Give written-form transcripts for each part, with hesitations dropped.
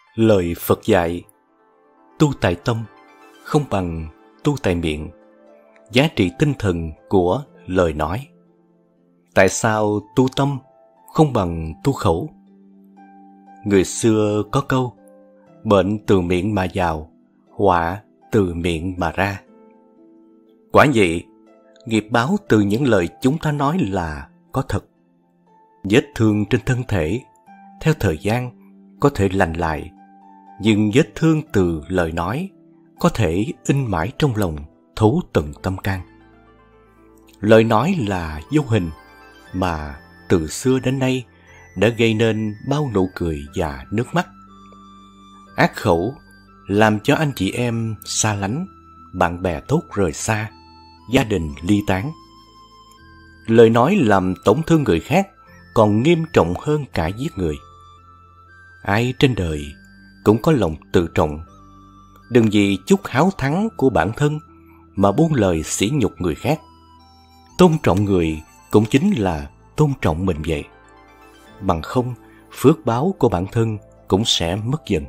Lời Phật dạy, tu tại tâm không bằng tu tại miệng. Giá trị tinh thần của lời nói. Tại sao tu tâm không bằng tu khẩu? Người xưa có câu, bệnh từ miệng mà vào, họa từ miệng mà ra. Quả vậy, nghiệp báo từ những lời chúng ta nói là có thật. Vết thương trên thân thể, theo thời gian, có thể lành lại, nhưng vết thương từ lời nói có thể in mãi trong lòng, thấu tận tâm can. Lời nói là vô hình, mà từ xưa đến nay đã gây nên bao nụ cười và nước mắt. Ác khẩu làm cho anh chị em xa lánh, bạn bè tốt rời xa, gia đình ly tán. Lời nói làm tổn thương người khác còn nghiêm trọng hơn cả giết người. Ai trên đời cũng có lòng tự trọng. Đừng vì chút háo thắng của bản thân mà buông lời sỉ nhục người khác. Tôn trọng người cũng chính là tôn trọng mình vậy. Bằng không, phước báo của bản thân cũng sẽ mất dần.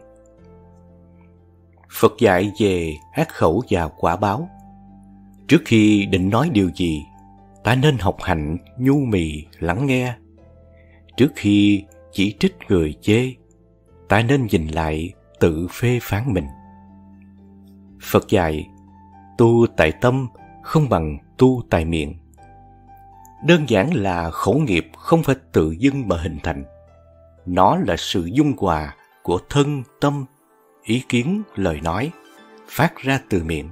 Phật dạy về ác khẩu và quả báo. Trước khi định nói điều gì, ta nên học hành nhu mì lắng nghe. Trước khi chỉ trích người chê, ta nên nhìn lại tự phê phán mình. Phật dạy, tu tại tâm không bằng tu tại miệng. Đơn giản là khẩu nghiệp không phải tự dưng mà hình thành. Nó là sự dung hòa của thân, tâm, ý kiến, lời nói, phát ra từ miệng.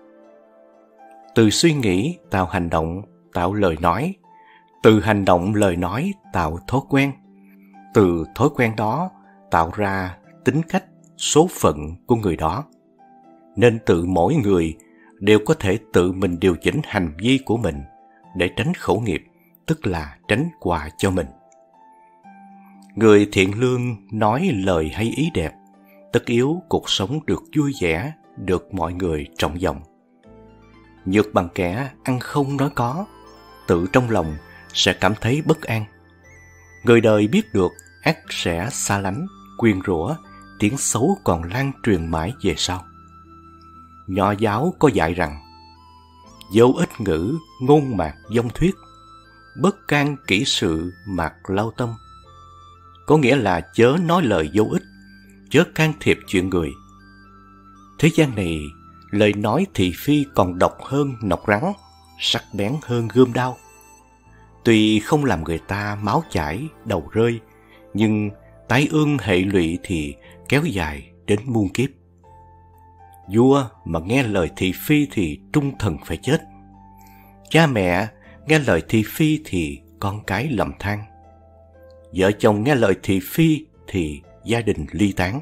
Từ suy nghĩ tạo hành động, tạo lời nói. Từ hành động, lời nói tạo thói quen. Từ thói quen đó tạo ra tính cách, số phận của người đó. Nên tự mỗi người đều có thể tự mình điều chỉnh hành vi của mình để tránh khẩu nghiệp, tức là tránh họa cho mình. Người thiện lương nói lời hay ý đẹp, tất yếu cuộc sống được vui vẻ, được mọi người trọng vọng. Nhược bằng kẻ ăn không nói có, tự trong lòng sẽ cảm thấy bất an. Người đời biết được ắt sẽ xa lánh, quyên rủa, tiếng xấu còn lan truyền mãi về sau. Nho giáo có dạy rằng, vô ích ngữ, ngôn mạc vong thuyết, bất can kỹ sự mạc lao tâm. Có nghĩa là chớ nói lời vô ích, chớ can thiệp chuyện người. Thế gian này, lời nói thị phi còn độc hơn nọc rắn, sắc bén hơn gươm đao. Tuy không làm người ta máu chảy, đầu rơi, nhưng tai ương hệ lụy thì kéo dài đến muôn kiếp. Vua mà nghe lời thị phi thì trung thần phải chết. Cha mẹ nghe lời thị phi thì con cái lầm than. Vợ chồng nghe lời thị phi thì gia đình ly tán.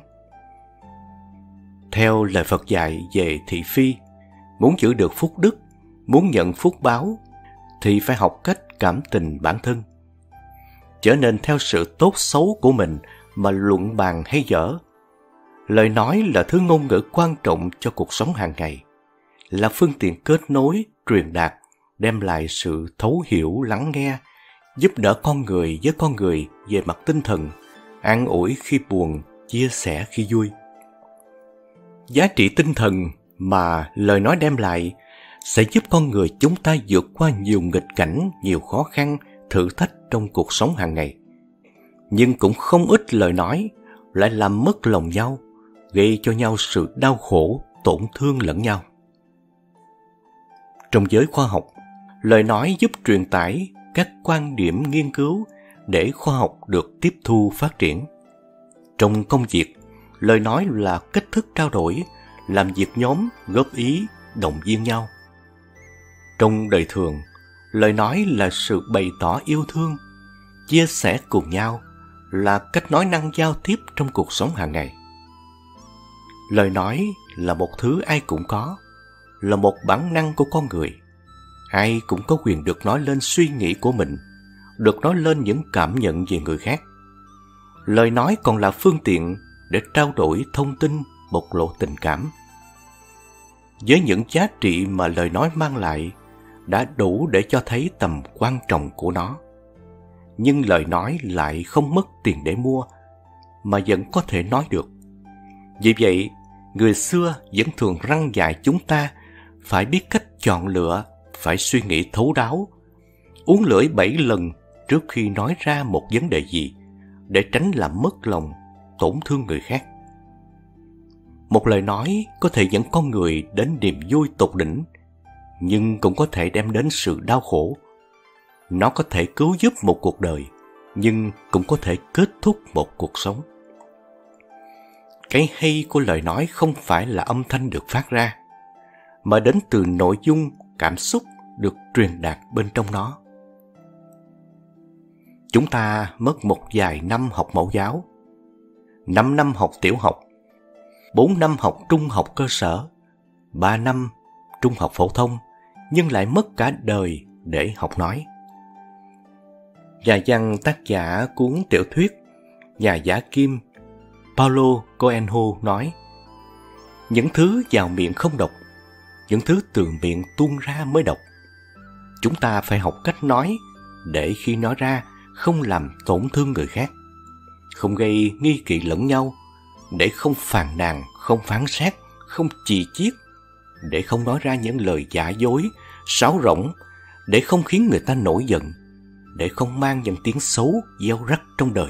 Theo lời Phật dạy về thị phi, muốn giữ được phúc đức, muốn nhận phúc báo, thì phải học cách cảm tình bản thân. Trở nên theo sự tốt xấu của mình mà luận bàn hay dở. Lời nói là thứ ngôn ngữ quan trọng cho cuộc sống hàng ngày, là phương tiện kết nối, truyền đạt, đem lại sự thấu hiểu, lắng nghe, giúp đỡ con người với con người về mặt tinh thần, an ủi khi buồn, chia sẻ khi vui. Giá trị tinh thần mà lời nói đem lại sẽ giúp con người chúng ta vượt qua nhiều nghịch cảnh, nhiều khó khăn, thử thách trong cuộc sống hàng ngày. Nhưng cũng không ít lời nói lại làm mất lòng nhau, gây cho nhau sự đau khổ, tổn thương lẫn nhau. Trong giới khoa học, lời nói giúp truyền tải các quan điểm nghiên cứu để khoa học được tiếp thu phát triển. Trong công việc, lời nói là cách thức trao đổi, làm việc nhóm, góp ý, động viên nhau. Trong đời thường, lời nói là sự bày tỏ yêu thương, chia sẻ cùng nhau, là cách nói năng giao tiếp trong cuộc sống hàng ngày. Lời nói là một thứ ai cũng có, là một bản năng của con người. Ai cũng có quyền được nói lên suy nghĩ của mình, được nói lên những cảm nhận về người khác. Lời nói còn là phương tiện để trao đổi thông tin, bộc lộ tình cảm. Với những giá trị mà lời nói mang lại, đã đủ để cho thấy tầm quan trọng của nó. Nhưng lời nói lại không mất tiền để mua, mà vẫn có thể nói được. Vì vậy, người xưa vẫn thường răn dạy chúng ta phải biết cách chọn lựa, phải suy nghĩ thấu đáo, uốn lưỡi 7 lần trước khi nói ra một vấn đề gì, để tránh làm mất lòng, tổn thương người khác. Một lời nói có thể dẫn con người đến niềm vui tột đỉnh, nhưng cũng có thể đem đến sự đau khổ. Nó có thể cứu giúp một cuộc đời, nhưng cũng có thể kết thúc một cuộc sống. Cái hay của lời nói không phải là âm thanh được phát ra, mà đến từ nội dung, cảm xúc được truyền đạt bên trong nó. Chúng ta mất một vài năm học mẫu giáo, 5 năm học tiểu học, 4 năm học trung học cơ sở, 3 năm trung học phổ thông, nhưng lại mất cả đời để học nói. Nhà văn tác giả cuốn tiểu thuyết Nhà giả kim Paulo Coelho nói: những thứ vào miệng không độc, những thứ từ miệng tuôn ra mới độc. Chúng ta phải học cách nói để khi nói ra không làm tổn thương người khác, không gây nghi kỵ lẫn nhau, để không phàn nàn, không phán xét, không chì chiết, để không nói ra những lời giả dối, sáo rỗng, để không khiến người ta nổi giận, để không mang những tiếng xấu gieo rắc trong đời.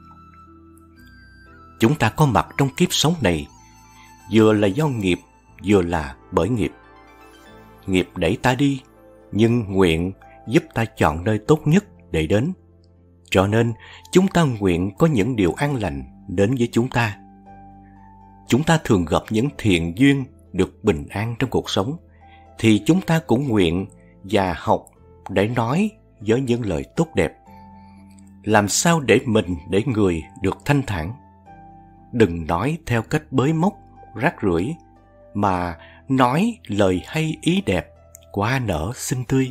Chúng ta có mặt trong kiếp sống này, vừa là do nghiệp, vừa là bởi nghiệp. Nghiệp đẩy ta đi, nhưng nguyện giúp ta chọn nơi tốt nhất để đến. Cho nên, chúng ta nguyện có những điều an lành đến với chúng ta. Chúng ta thường gặp những thiện duyên được bình an trong cuộc sống, thì chúng ta cũng nguyện và học để nói với những lời tốt đẹp. Làm sao để mình, để người được thanh thản. Đừng nói theo cách bới móc, rác rưởi, mà nói lời hay ý đẹp, hoa nở xinh tươi.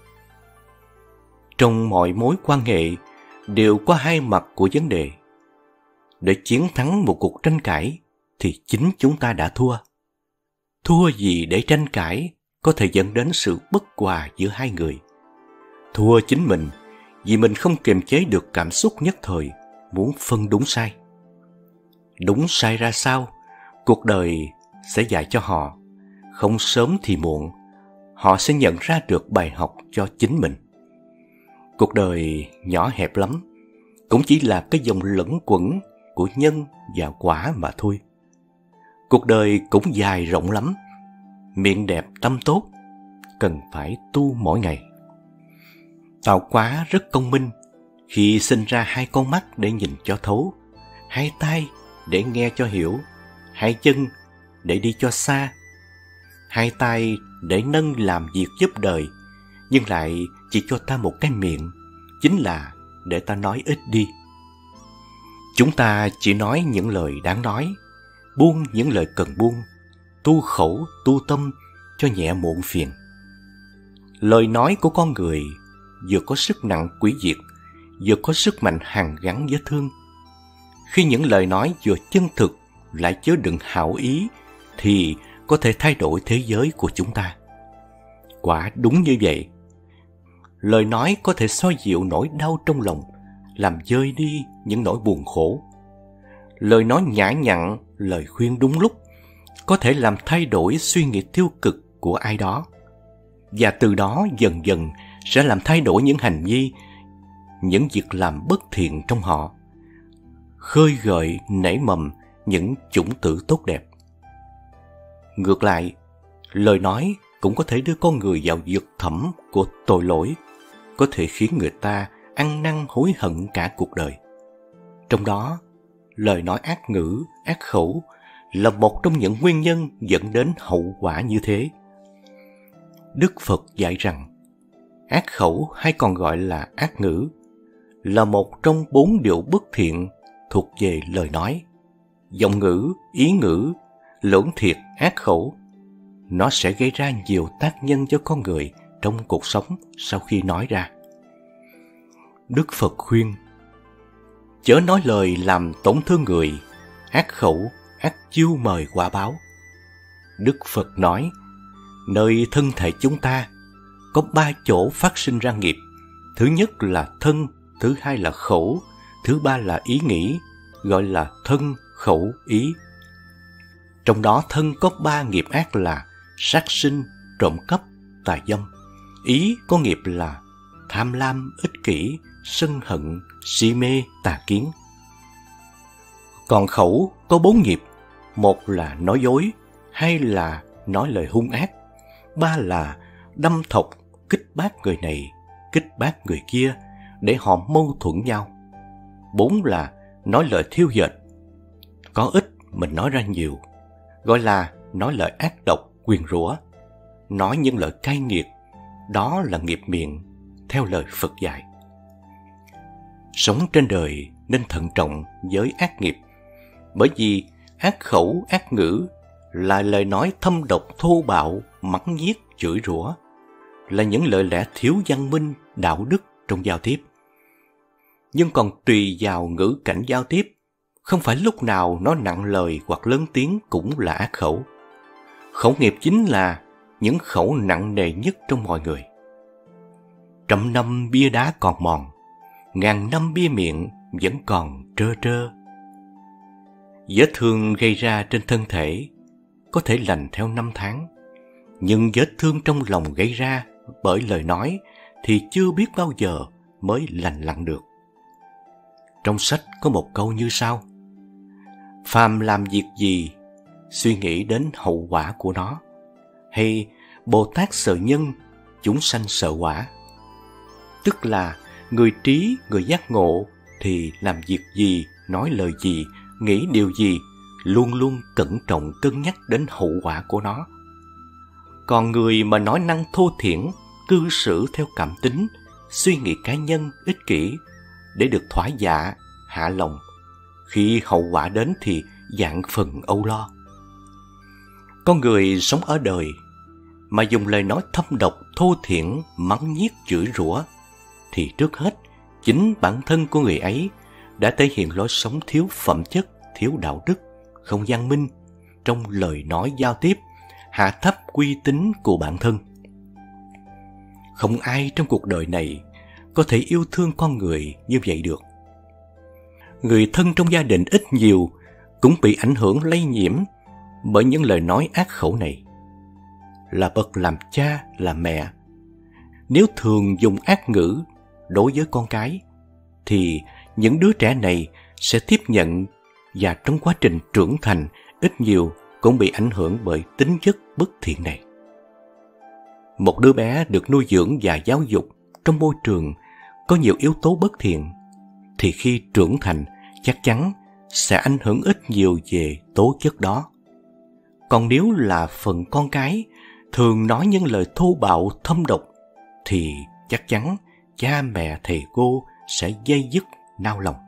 Trong mọi mối quan hệ đều có hai mặt của vấn đề. Để chiến thắng một cuộc tranh cãi thì chính chúng ta đã thua. Thua gì để tranh cãi có thể dẫn đến sự bất hòa giữa hai người. Thua chính mình vì mình không kiềm chế được cảm xúc nhất thời, muốn phân đúng sai. Đúng sai ra sao, cuộc đời sẽ dạy cho họ. Không sớm thì muộn, họ sẽ nhận ra được bài học cho chính mình. Cuộc đời nhỏ hẹp lắm, cũng chỉ là cái dòng lẫn quẩn của nhân và quả mà thôi. Cuộc đời cũng dài rộng lắm, miệng đẹp tâm tốt, cần phải tu mỗi ngày. Tạo hóa rất công minh khi sinh ra hai con mắt để nhìn cho thấu, hai tai để nghe cho hiểu, hai chân để đi cho xa, hai tay để nâng làm việc giúp đời, nhưng lại chỉ cho ta một cái miệng, chính là để ta nói ít đi. Chúng ta chỉ nói những lời đáng nói, buông những lời cần buông, tu khẩu, tu tâm cho nhẹ muộn phiền. Lời nói của con người vừa có sức nặng hủy diệt, vừa có sức mạnh hàn gắn vết thương. Khi những lời nói vừa chân thực lại chứa đựng hảo ý thì có thể thay đổi thế giới của chúng ta. Quả đúng như vậy. Lời nói có thể xoa dịu nỗi đau trong lòng, làm vơi đi những nỗi buồn khổ. Lời nói nhã nhặn, lời khuyên đúng lúc có thể làm thay đổi suy nghĩ tiêu cực của ai đó, và từ đó dần dần sẽ làm thay đổi những hành vi, những việc làm bất thiện trong họ, khơi gợi nảy mầm những chủng tử tốt đẹp. Ngược lại, lời nói cũng có thể đưa con người vào vực thẳm của tội lỗi, có thể khiến người ta ăn năn hối hận cả cuộc đời. Trong đó, lời nói ác ngữ, ác khẩu là một trong những nguyên nhân dẫn đến hậu quả như thế. Đức Phật dạy rằng, ác khẩu hay còn gọi là ác ngữ là một trong 4 điều bất thiện thuộc về lời nói. Giọng ngữ, ý ngữ, lưỡng thiệt, ác khẩu, nó sẽ gây ra nhiều tác nhân cho con người trong cuộc sống sau khi nói ra. Đức Phật khuyên, chớ nói lời làm tổn thương người, ác khẩu, ác chiêu mời quả báo. Đức Phật nói, nơi thân thể chúng ta có 3 chỗ phát sinh ra nghiệp. Thứ nhất là thân, thứ hai là khẩu, thứ ba là ý nghĩ, gọi là thân, khẩu, ý. Trong đó thân có 3 nghiệp ác là sát sinh, trộm cắp, tà dâm. Ý có nghiệp là tham lam, ích kỷ, sân hận, si mê, tà kiến. Còn khẩu có 4 nghiệp, 1 là nói dối, 2 là nói lời hung ác, 3 là đâm thọc, kích bác người này, kích bác người kia để họ mâu thuẫn nhau, 4 là nói lời thiêu dệt. Có ít mình nói ra nhiều, gọi là nói lời ác độc, nguyền rủa, nói những lời cay nghiệt, đó là nghiệp miệng theo lời Phật dạy. Sống trên đời nên thận trọng với ác nghiệp, bởi vì ác khẩu, ác ngữ là lời nói thâm độc, thô bạo, mắng nhiếc, chửi rủa, là những lời lẽ thiếu văn minh, đạo đức trong giao tiếp. Nhưng còn tùy vào ngữ cảnh giao tiếp, không phải lúc nào nói nặng lời hoặc lớn tiếng cũng là ác khẩu. Khẩu nghiệp chính là những khẩu nặng nề nhất trong mọi người. 100 năm bia đá còn mòn, 1000 năm bia miệng vẫn còn trơ trơ. Vết thương gây ra trên thân thể có thể lành theo 5 tháng, nhưng vết thương trong lòng gây ra bởi lời nói thì chưa biết bao giờ mới lành lặn được. Trong sách có một câu như sau: phàm làm việc gì, suy nghĩ đến hậu quả của nó, hay Bồ Tát sợ nhân, chúng sanh sợ quả. Tức là người trí, người giác ngộ thì làm việc gì, nói lời gì, nghĩ điều gì, luôn luôn cẩn trọng cân nhắc đến hậu quả của nó. Còn người mà nói năng thô thiển, cư xử theo cảm tính, suy nghĩ cá nhân, ích kỷ để được thỏa dạ, hạ lòng, khi hậu quả đến thì vạn phần âu lo. Con người sống ở đời mà dùng lời nói thâm độc, thô thiển, mắng nhiếc, chửi rủa, thì trước hết chính bản thân của người ấy đã thể hiện lối sống thiếu phẩm chất, thiếu đạo đức, không văn minh trong lời nói giao tiếp, hạ thấp uy tín của bản thân. Không ai trong cuộc đời này có thể yêu thương con người như vậy được. Người thân trong gia đình ít nhiều cũng bị ảnh hưởng lây nhiễm bởi những lời nói ác khẩu này. Là bậc làm cha, làm mẹ, nếu thường dùng ác ngữ đối với con cái, thì những đứa trẻ này sẽ tiếp nhận, và trong quá trình trưởng thành ít nhiều cũng bị ảnh hưởng bởi tính chất bất thiện này. Một đứa bé được nuôi dưỡng và giáo dục trong môi trường có nhiều yếu tố bất thiện, thì khi trưởng thành chắc chắn sẽ ảnh hưởng ít nhiều về tố chất đó. Còn nếu là phần con cái thường nói những lời thô bạo thâm độc, thì chắc chắn cha mẹ thầy cô sẽ day dứt nao lòng.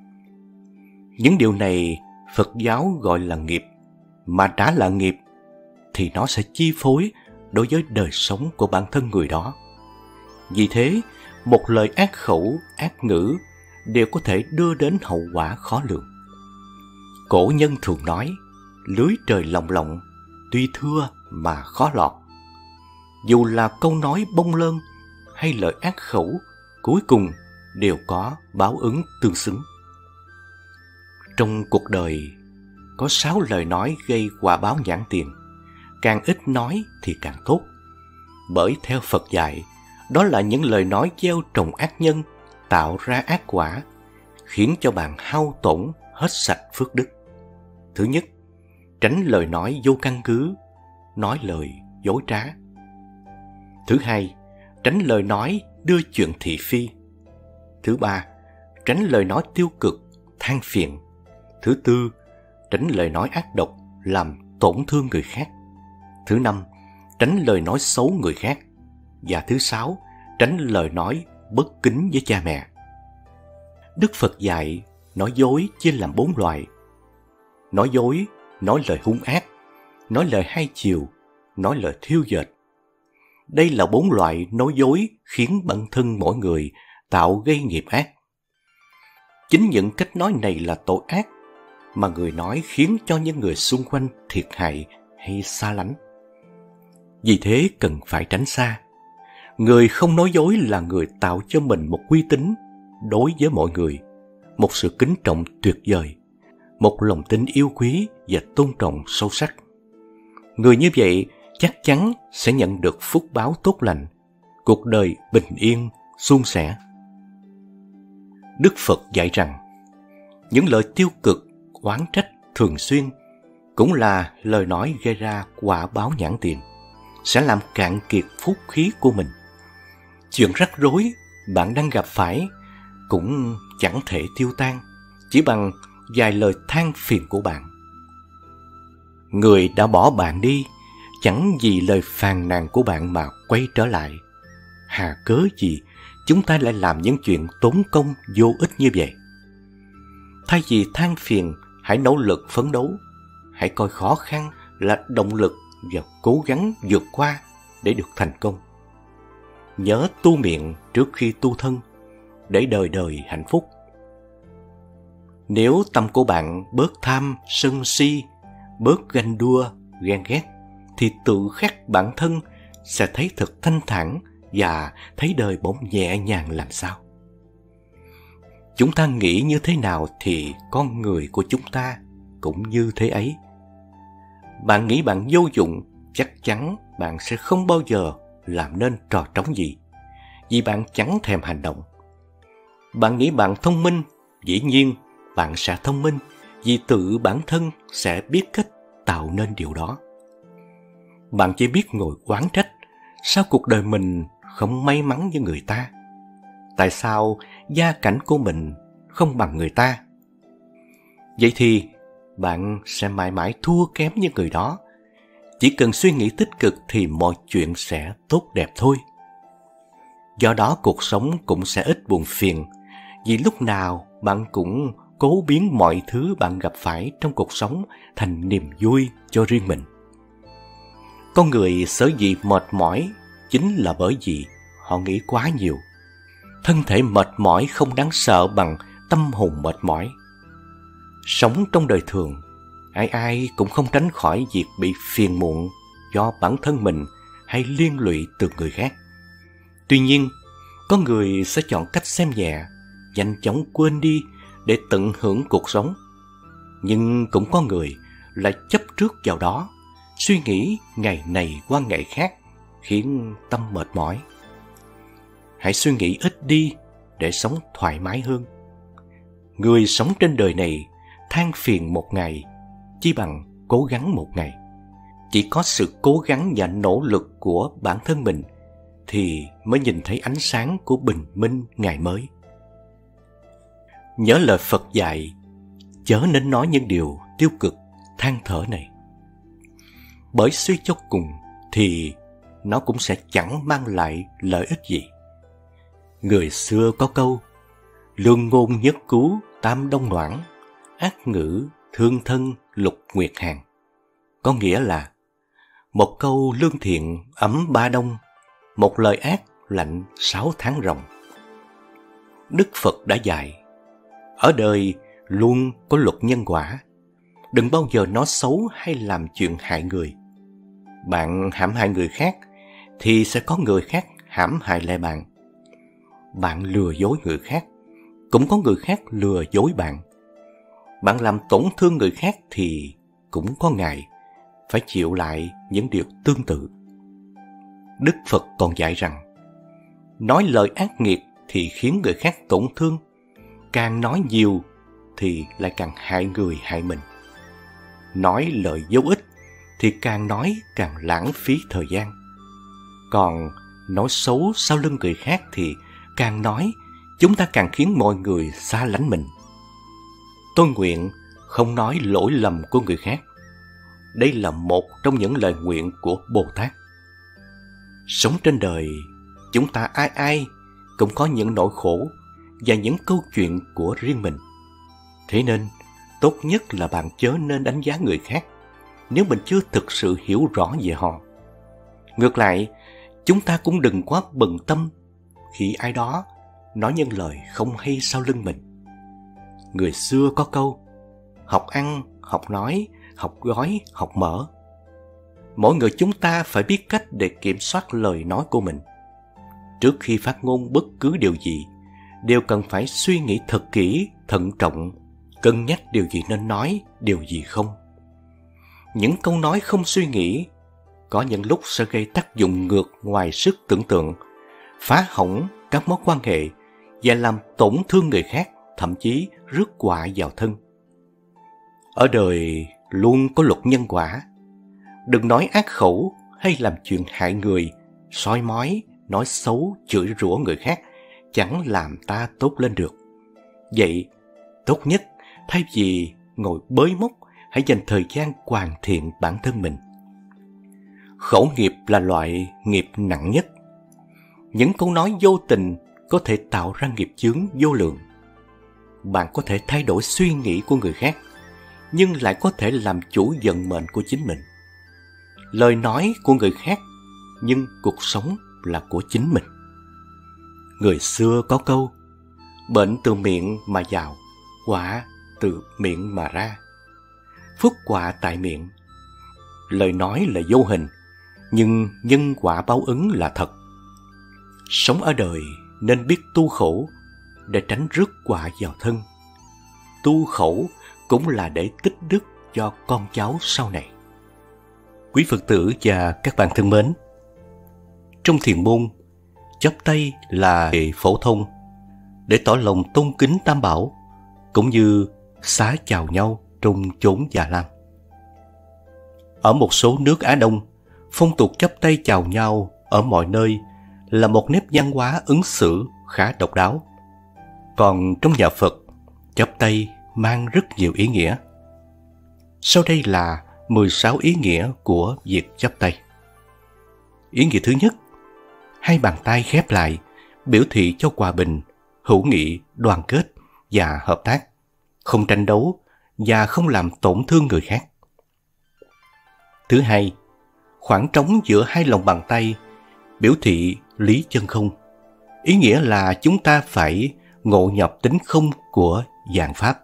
Những điều này Phật giáo gọi là nghiệp, mà đã là nghiệp thì nó sẽ chi phối đối với đời sống của bản thân người đó. Vì thế, một lời ác khẩu, ác ngữ đều có thể đưa đến hậu quả khó lường. Cổ nhân thường nói, lưới trời lồng lộng, tuy thưa mà khó lọt. Dù là câu nói bông lơn hay lời ác khẩu, cuối cùng đều có báo ứng tương xứng. Trong cuộc đời, có 6 lời nói gây quả báo nhãn tiền. Càng ít nói thì càng tốt. Bởi theo Phật dạy, đó là những lời nói gieo trồng ác nhân, tạo ra ác quả, khiến cho bạn hao tổn hết sạch phước đức. Thứ nhất, tránh lời nói vô căn cứ, nói lời dối trá. Thứ hai, tránh lời nói đưa chuyện thị phi. Thứ ba, tránh lời nói tiêu cực, than phiền. Thứ tư, tránh lời nói ác độc, làm tổn thương người khác. Thứ năm, tránh lời nói xấu người khác. Và thứ sáu, tránh lời nói bất kính với cha mẹ. Đức Phật dạy nói dối chia làm 4 loại. Nói dối, nói lời hung ác, nói lời hai chiều, nói lời thiêu dệt. Đây là 4 loại nói dối khiến bản thân mỗi người tạo gây nghiệp ác. Chính những cách nói này là tội ác mà người nói khiến cho những người xung quanh thiệt hại hay xa lánh. Vì thế cần phải tránh xa. Người không nói dối là người tạo cho mình một uy tín đối với mọi người, một sự kính trọng tuyệt vời, một lòng tin yêu quý và tôn trọng sâu sắc. Người như vậy chắc chắn sẽ nhận được phúc báo tốt lành, cuộc đời bình yên, suôn sẻ. Đức Phật dạy rằng, những lời tiêu cực, oán trách thường xuyên cũng là lời nói gây ra quả báo nhãn tiền, sẽ làm cạn kiệt phúc khí của mình. Chuyện rắc rối bạn đang gặp phải cũng chẳng thể tiêu tan chỉ bằng vài lời than phiền của bạn. Người đã bỏ bạn đi chẳng vì lời phàn nàn của bạn mà quay trở lại. Hà cớ gì chúng ta lại làm những chuyện tốn công vô ích như vậy? Thay vì than phiền, hãy nỗ lực phấn đấu. Hãy coi khó khăn là động lực và cố gắng vượt qua để được thành công. Nhớ tu miệng trước khi tu thân, để đời đời hạnh phúc. Nếu tâm của bạn bớt tham, sân si, bớt ganh đua, ghen ghét, thì tự khắc bản thân sẽ thấy thật thanh thản và thấy đời bỗng nhẹ nhàng làm sao. Chúng ta nghĩ như thế nào thì con người của chúng ta cũng như thế ấy. Bạn nghĩ bạn vô dụng, chắc chắn bạn sẽ không bao giờ làm nên trò trống gì, vì bạn chẳng thèm hành động. Bạn nghĩ bạn thông minh, dĩ nhiên bạn sẽ thông minh, vì tự bản thân sẽ biết cách tạo nên điều đó. Bạn chỉ biết ngồi oán trách, sao cuộc đời mình không may mắn như người ta? Tại sao gia cảnh của mình không bằng người ta? Vậy thì bạn sẽ mãi mãi thua kém như người đó. Chỉ cần suy nghĩ tích cực thì mọi chuyện sẽ tốt đẹp thôi. Do đó cuộc sống cũng sẽ ít buồn phiền, vì lúc nào bạn cũng cố biến mọi thứ bạn gặp phải trong cuộc sống thành niềm vui cho riêng mình. Con người sở dĩ mệt mỏi chính là bởi vì họ nghĩ quá nhiều. Thân thể mệt mỏi không đáng sợ bằng tâm hồn mệt mỏi. Sống trong đời thường, ai ai cũng không tránh khỏi việc bị phiền muộn do bản thân mình hay liên lụy từ người khác. Tuy nhiên, có người sẽ chọn cách xem nhẹ, nhanh chóng quên đi để tận hưởng cuộc sống. Nhưng cũng có người lại chấp trước vào đó, suy nghĩ ngày này qua ngày khác, khiến tâm mệt mỏi. Hãy suy nghĩ ít đi để sống thoải mái hơn. Người sống trên đời này than phiền một ngày chỉ bằng cố gắng một ngày. Chỉ có sự cố gắng và nỗ lực của bản thân mình thì mới nhìn thấy ánh sáng của bình minh ngày mới. Nhớ lời Phật dạy, chớ nên nói những điều tiêu cực, than thở này. Bởi suy cho cùng thì nó cũng sẽ chẳng mang lại lợi ích gì. Người xưa có câu, lương ngôn nhất cứu tam đông noãn, ác ngữ thương thân lục nguyệt hàng. Có nghĩa là một câu lương thiện ấm ba đông, một lời ác lạnh 6 tháng ròng. Đức Phật đã dạy, ở đời luôn có luật nhân quả. Đừng bao giờ nói xấu hay làm chuyện hại người. Bạn hãm hại người khác thì sẽ có người khác hãm hại lại bạn. Bạn lừa dối người khác, cũng có người khác lừa dối bạn. Bạn làm tổn thương người khác thì cũng có ngày phải chịu lại những điều tương tự. Đức Phật còn dạy rằng, nói lời ác nghiệt thì khiến người khác tổn thương, càng nói nhiều thì lại càng hại người hại mình. Nói lời vô ích thì càng nói càng lãng phí thời gian. Còn nói xấu sau lưng người khác thì càng nói, chúng ta càng khiến mọi người xa lánh mình. Tôi nguyện không nói lỗi lầm của người khác. Đây là một trong những lời nguyện của Bồ Tát. Sống trên đời, chúng ta ai ai cũng có những nỗi khổ và những câu chuyện của riêng mình. Thế nên, tốt nhất là bạn chớ nên đánh giá người khác nếu mình chưa thực sự hiểu rõ về họ. Ngược lại, chúng ta cũng đừng quá bận tâm khi ai đó nói những lời không hay sau lưng mình. Người xưa có câu, học ăn, học nói, học gói, học mở. Mỗi người chúng ta phải biết cách để kiểm soát lời nói của mình. Trước khi phát ngôn bất cứ điều gì, đều cần phải suy nghĩ thật kỹ, thận trọng, cân nhắc điều gì nên nói, điều gì không. Những câu nói không suy nghĩ có những lúc sẽ gây tác dụng ngược ngoài sức tưởng tượng, phá hỏng các mối quan hệ và làm tổn thương người khác, thậm chí rước họa vào thân. Ở đời luôn có luật nhân quả. Đừng nói ác khẩu hay làm chuyện hại người, soi mói, nói xấu, chửi rủa người khác, chẳng làm ta tốt lên được. Vậy, tốt nhất, thay vì ngồi bới móc, hãy dành thời gian hoàn thiện bản thân mình. Khẩu nghiệp là loại nghiệp nặng nhất. Những câu nói vô tình có thể tạo ra nghiệp chướng vô lượng. Bạn có thể thay đổi suy nghĩ của người khác, nhưng lại có thể làm chủ vận mệnh của chính mình. Lời nói của người khác, nhưng cuộc sống là của chính mình. Người xưa có câu, bệnh từ miệng mà vào, quả từ miệng mà ra. Phúc họa tại miệng. Lời nói là vô hình, nhưng nhân quả báo ứng là thật. Sống ở đời nên biết tu khổ để tránh rước họa vào thân. Tu khổ cũng là để tích đức cho con cháu sau này. Quý Phật tử và các bạn thân mến, trong thiền môn, chắp tay là hệ phổ thông để tỏ lòng tôn kính Tam Bảo, cũng như xá chào nhau trong chốn già lam. Ở một số nước Á Đông, phong tục chắp tay chào nhau ở mọi nơi là một nét văn hóa ứng xử khá độc đáo. Còn trong nhà Phật, chắp tay mang rất nhiều ý nghĩa. Sau đây là 16 ý nghĩa của việc chắp tay. Ý nghĩa thứ nhất, hai bàn tay khép lại, biểu thị cho hòa bình, hữu nghị, đoàn kết và hợp tác, không tranh đấu và không làm tổn thương người khác. Thứ hai, khoảng trống giữa hai lòng bàn tay biểu thị lý chân không. Ý nghĩa là chúng ta phải ngộ nhập tính không của vạn pháp.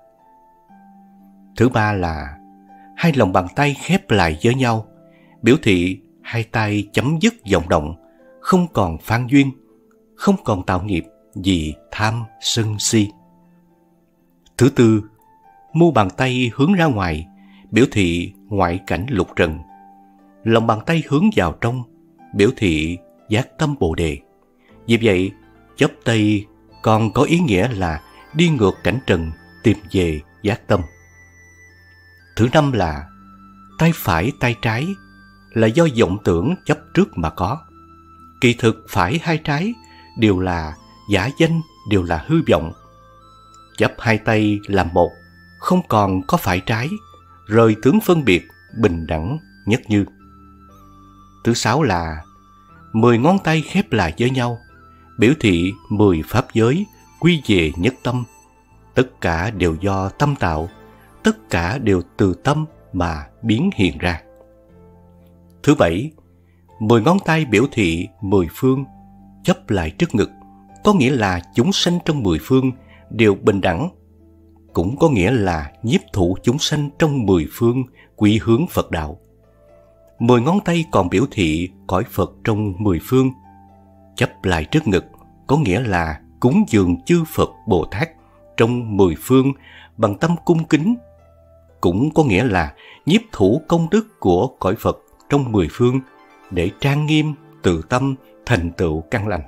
Thứ ba là hai lòng bàn tay khép lại với nhau, biểu thị hai tay chấm dứt vọng động, không còn phan duyên, không còn tạo nghiệp vì tham sân si. Thứ tư, mu bàn tay hướng ra ngoài, biểu thị ngoại cảnh lục trần. Lòng bàn tay hướng vào trong, biểu thị giác tâm Bồ Đề. Vì vậy, chắp tay còn có ý nghĩa là đi ngược cảnh trần, tìm về giác tâm. Thứ năm là tay phải tay trái là do vọng tưởng chấp trước mà có. Kỳ thực phải hai trái đều là giả danh, đều là hư vọng. Chắp hai tay làm một, không còn có phải trái, rời tướng phân biệt, bình đẳng, nhất như. Thứ sáu là 10 ngón tay khép lại với nhau, biểu thị 10 pháp giới quy về nhất tâm. Tất cả đều do tâm tạo, tất cả đều từ tâm mà biến hiện ra. Thứ bảy, 10 ngón tay biểu thị 10 phương, chấp lại trước ngực, có nghĩa là chúng sanh trong 10 phương đều bình đẳng. Cũng có nghĩa là nhiếp thủ chúng sanh trong 10 phương quy hướng Phật đạo. 10 ngón tay còn biểu thị cõi Phật trong 10 phương. Chấp lại trước ngực có nghĩa là cúng dường chư Phật Bồ Tát trong 10 phương bằng tâm cung kính. Cũng có nghĩa là nhiếp thủ công đức của cõi Phật trong 10 phương để trang nghiêm, từ tâm, thành tựu căn lành.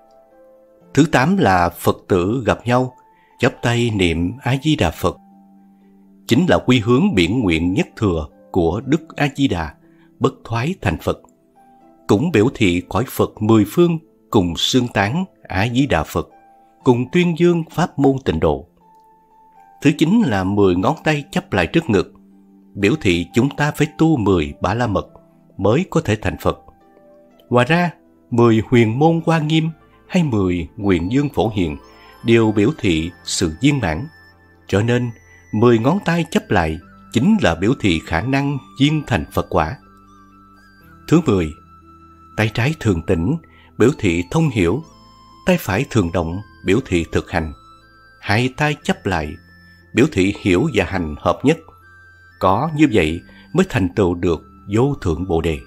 Thứ 8 là Phật tử gặp nhau, chắp tay niệm A-di-đà Phật. Chính là quy hướng biển nguyện nhất thừa của Đức A-di-đà, bất thoái thành Phật. Cũng biểu thị cõi Phật 10 phương cùng xương tán A-di-đà Phật, cùng tuyên dương pháp môn tịnh độ. Thứ 9 là 10 ngón tay chắp lại trước ngực, biểu thị chúng ta phải tu 10 Bá La Mật mới có thể thành Phật. Ngoài ra, 10 huyền môn Hoa Nghiêm hay 10 nguyện dương phổ hiền đều biểu thị sự viên mãn. Cho nên, 10 ngón tay chắp lại chính là biểu thị khả năng viên thành Phật quả. Thứ 10, tay trái thường tĩnh, biểu thị thông hiểu, tay phải thường động, biểu thị thực hành. Hai tay chắp lại, biểu thị hiểu và hành hợp nhất. Có như vậy mới thành tựu được vô thượng Bồ Đề.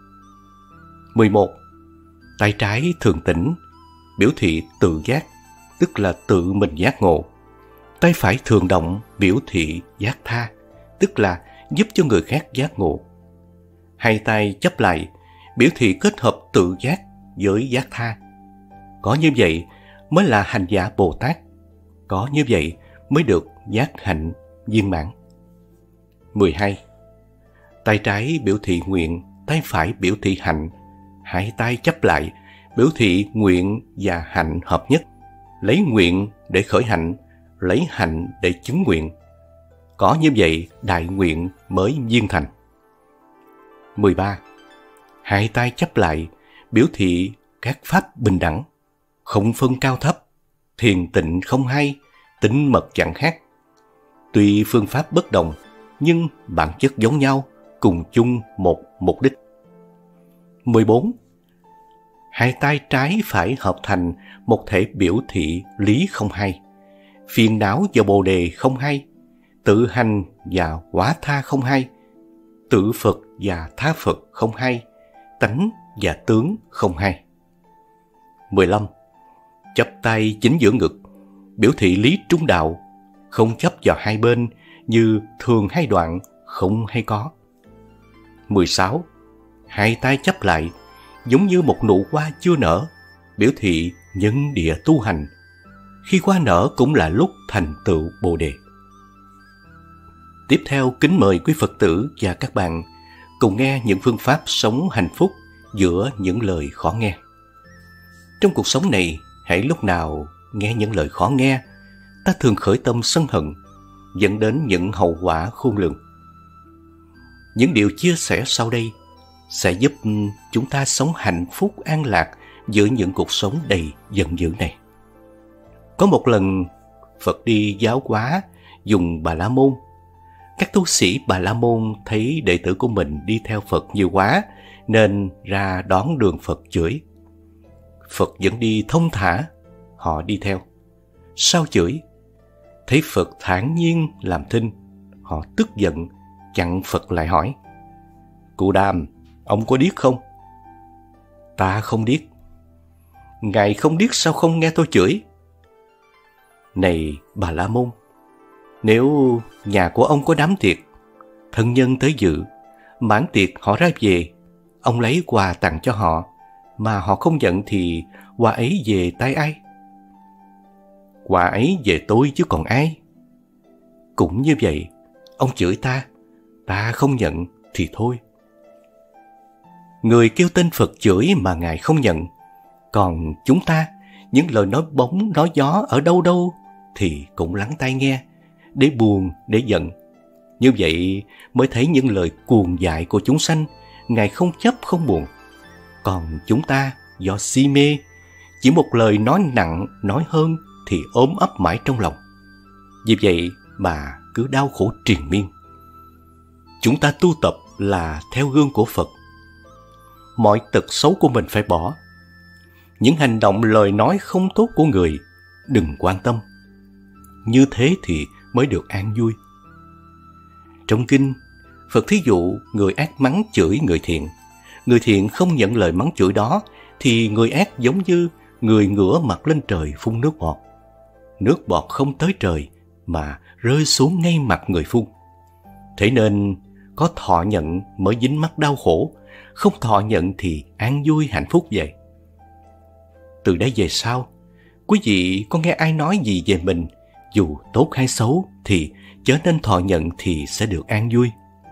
11. Tay trái thường tĩnh, biểu thị tự giác, tức là tự mình giác ngộ. Tay phải thường động biểu thị giác tha, tức là giúp cho người khác giác ngộ. Hai tay chắp lại biểu thị kết hợp tự giác với giác tha. Có như vậy mới là hành giả Bồ Tát. Có như vậy mới được giác hạnh viên mãn. 12. Tay trái biểu thị nguyện, tay phải biểu thị hạnh. Hai tay chắp lại biểu thị nguyện và hạnh hợp nhất. Lấy nguyện để khởi hạnh, lấy hạnh để chứng nguyện. Có như vậy đại nguyện mới viên thành. 13. Hai tay chắp lại biểu thị các pháp bình đẳng, không phân cao thấp, thiền tịnh không hay, tính mật chẳng khác. Tuy phương pháp bất đồng, nhưng bản chất giống nhau, cùng chung một mục đích. 14. Hai tay trái phải hợp thành một thể biểu thị lý không hay, phiền não và bồ đề không hay, tự hành và quả tha không hay, tự Phật và tha Phật không hay, tánh và tướng không hay. 15. Chắp tay chính giữa ngực, biểu thị lý trung đạo, không chấp vào hai bên như thường hay đoạn, không hay có. 16. Hai tay chắp lại, giống như một nụ hoa chưa nở, biểu thị nhân địa tu hành. Khi hoa nở cũng là lúc thành tựu Bồ Đề. Tiếp theo kính mời quý Phật tử và các bạn cùng nghe những phương pháp sống hạnh phúc giữa những lời khó nghe. Trong cuộc sống này, hãy lúc nào nghe những lời khó nghe, ta thường khởi tâm sân hận, dẫn đến những hậu quả khôn lường. Những điều chia sẻ sau đây sẽ giúp chúng ta sống hạnh phúc an lạc giữa những cuộc sống đầy giận dữ này. Có một lần, Phật đi giáo hóa dùng Bà La Môn. Các tu sĩ Bà La Môn thấy đệ tử của mình đi theo Phật nhiều quá, nên ra đón đường Phật chửi. Phật vẫn đi thông thả, họ đi theo. Sau chửi, thấy Phật thản nhiên làm thinh, họ tức giận, chặn Phật lại hỏi: "Cụ Đàm, ông có điếc không?" "Ta không điếc." "Ngài không điếc sao không nghe tôi chửi?" "Này Bà La Môn, nếu nhà của ông có đám tiệc, thân nhân tới dự, mãn tiệc họ ra về, ông lấy quà tặng cho họ, mà họ không nhận thì quà ấy về tay ai?" "Quà ấy về tôi chứ còn ai." "Cũng như vậy, ông chửi ta, ta không nhận thì thôi." Người kêu tên Phật chửi mà Ngài không nhận. Còn chúng ta, những lời nói bóng nói gió ở đâu đâu thì cũng lắng tai nghe, để buồn, để giận. Như vậy mới thấy những lời cuồng dại của chúng sanh, Ngài không chấp không buồn. Còn chúng ta do si mê, chỉ một lời nói nặng, nói hơn thì ốm ấp mãi trong lòng. Vì vậy mà cứ đau khổ triền miên. Chúng ta tu tập là theo gương của Phật. Mọi tật xấu của mình phải bỏ. Những hành động lời nói không tốt của người đừng quan tâm. Như thế thì mới được an vui. Trong kinh, Phật thí dụ người ác mắng chửi người thiện. Người thiện không nhận lời mắng chửi đó thì người ác giống như người ngửa mặt lên trời phun nước bọt. Nước bọt không tới trời mà rơi xuống ngay mặt người phun. Thế nên có thọ nhận mới dính mắc đau khổ, không thọ nhận thì an vui hạnh phúc vậy. Từ đây về sau, quý vị có nghe ai nói gì về mình, dù tốt hay xấu thì chớ nên thọ nhận thì sẽ được an vui.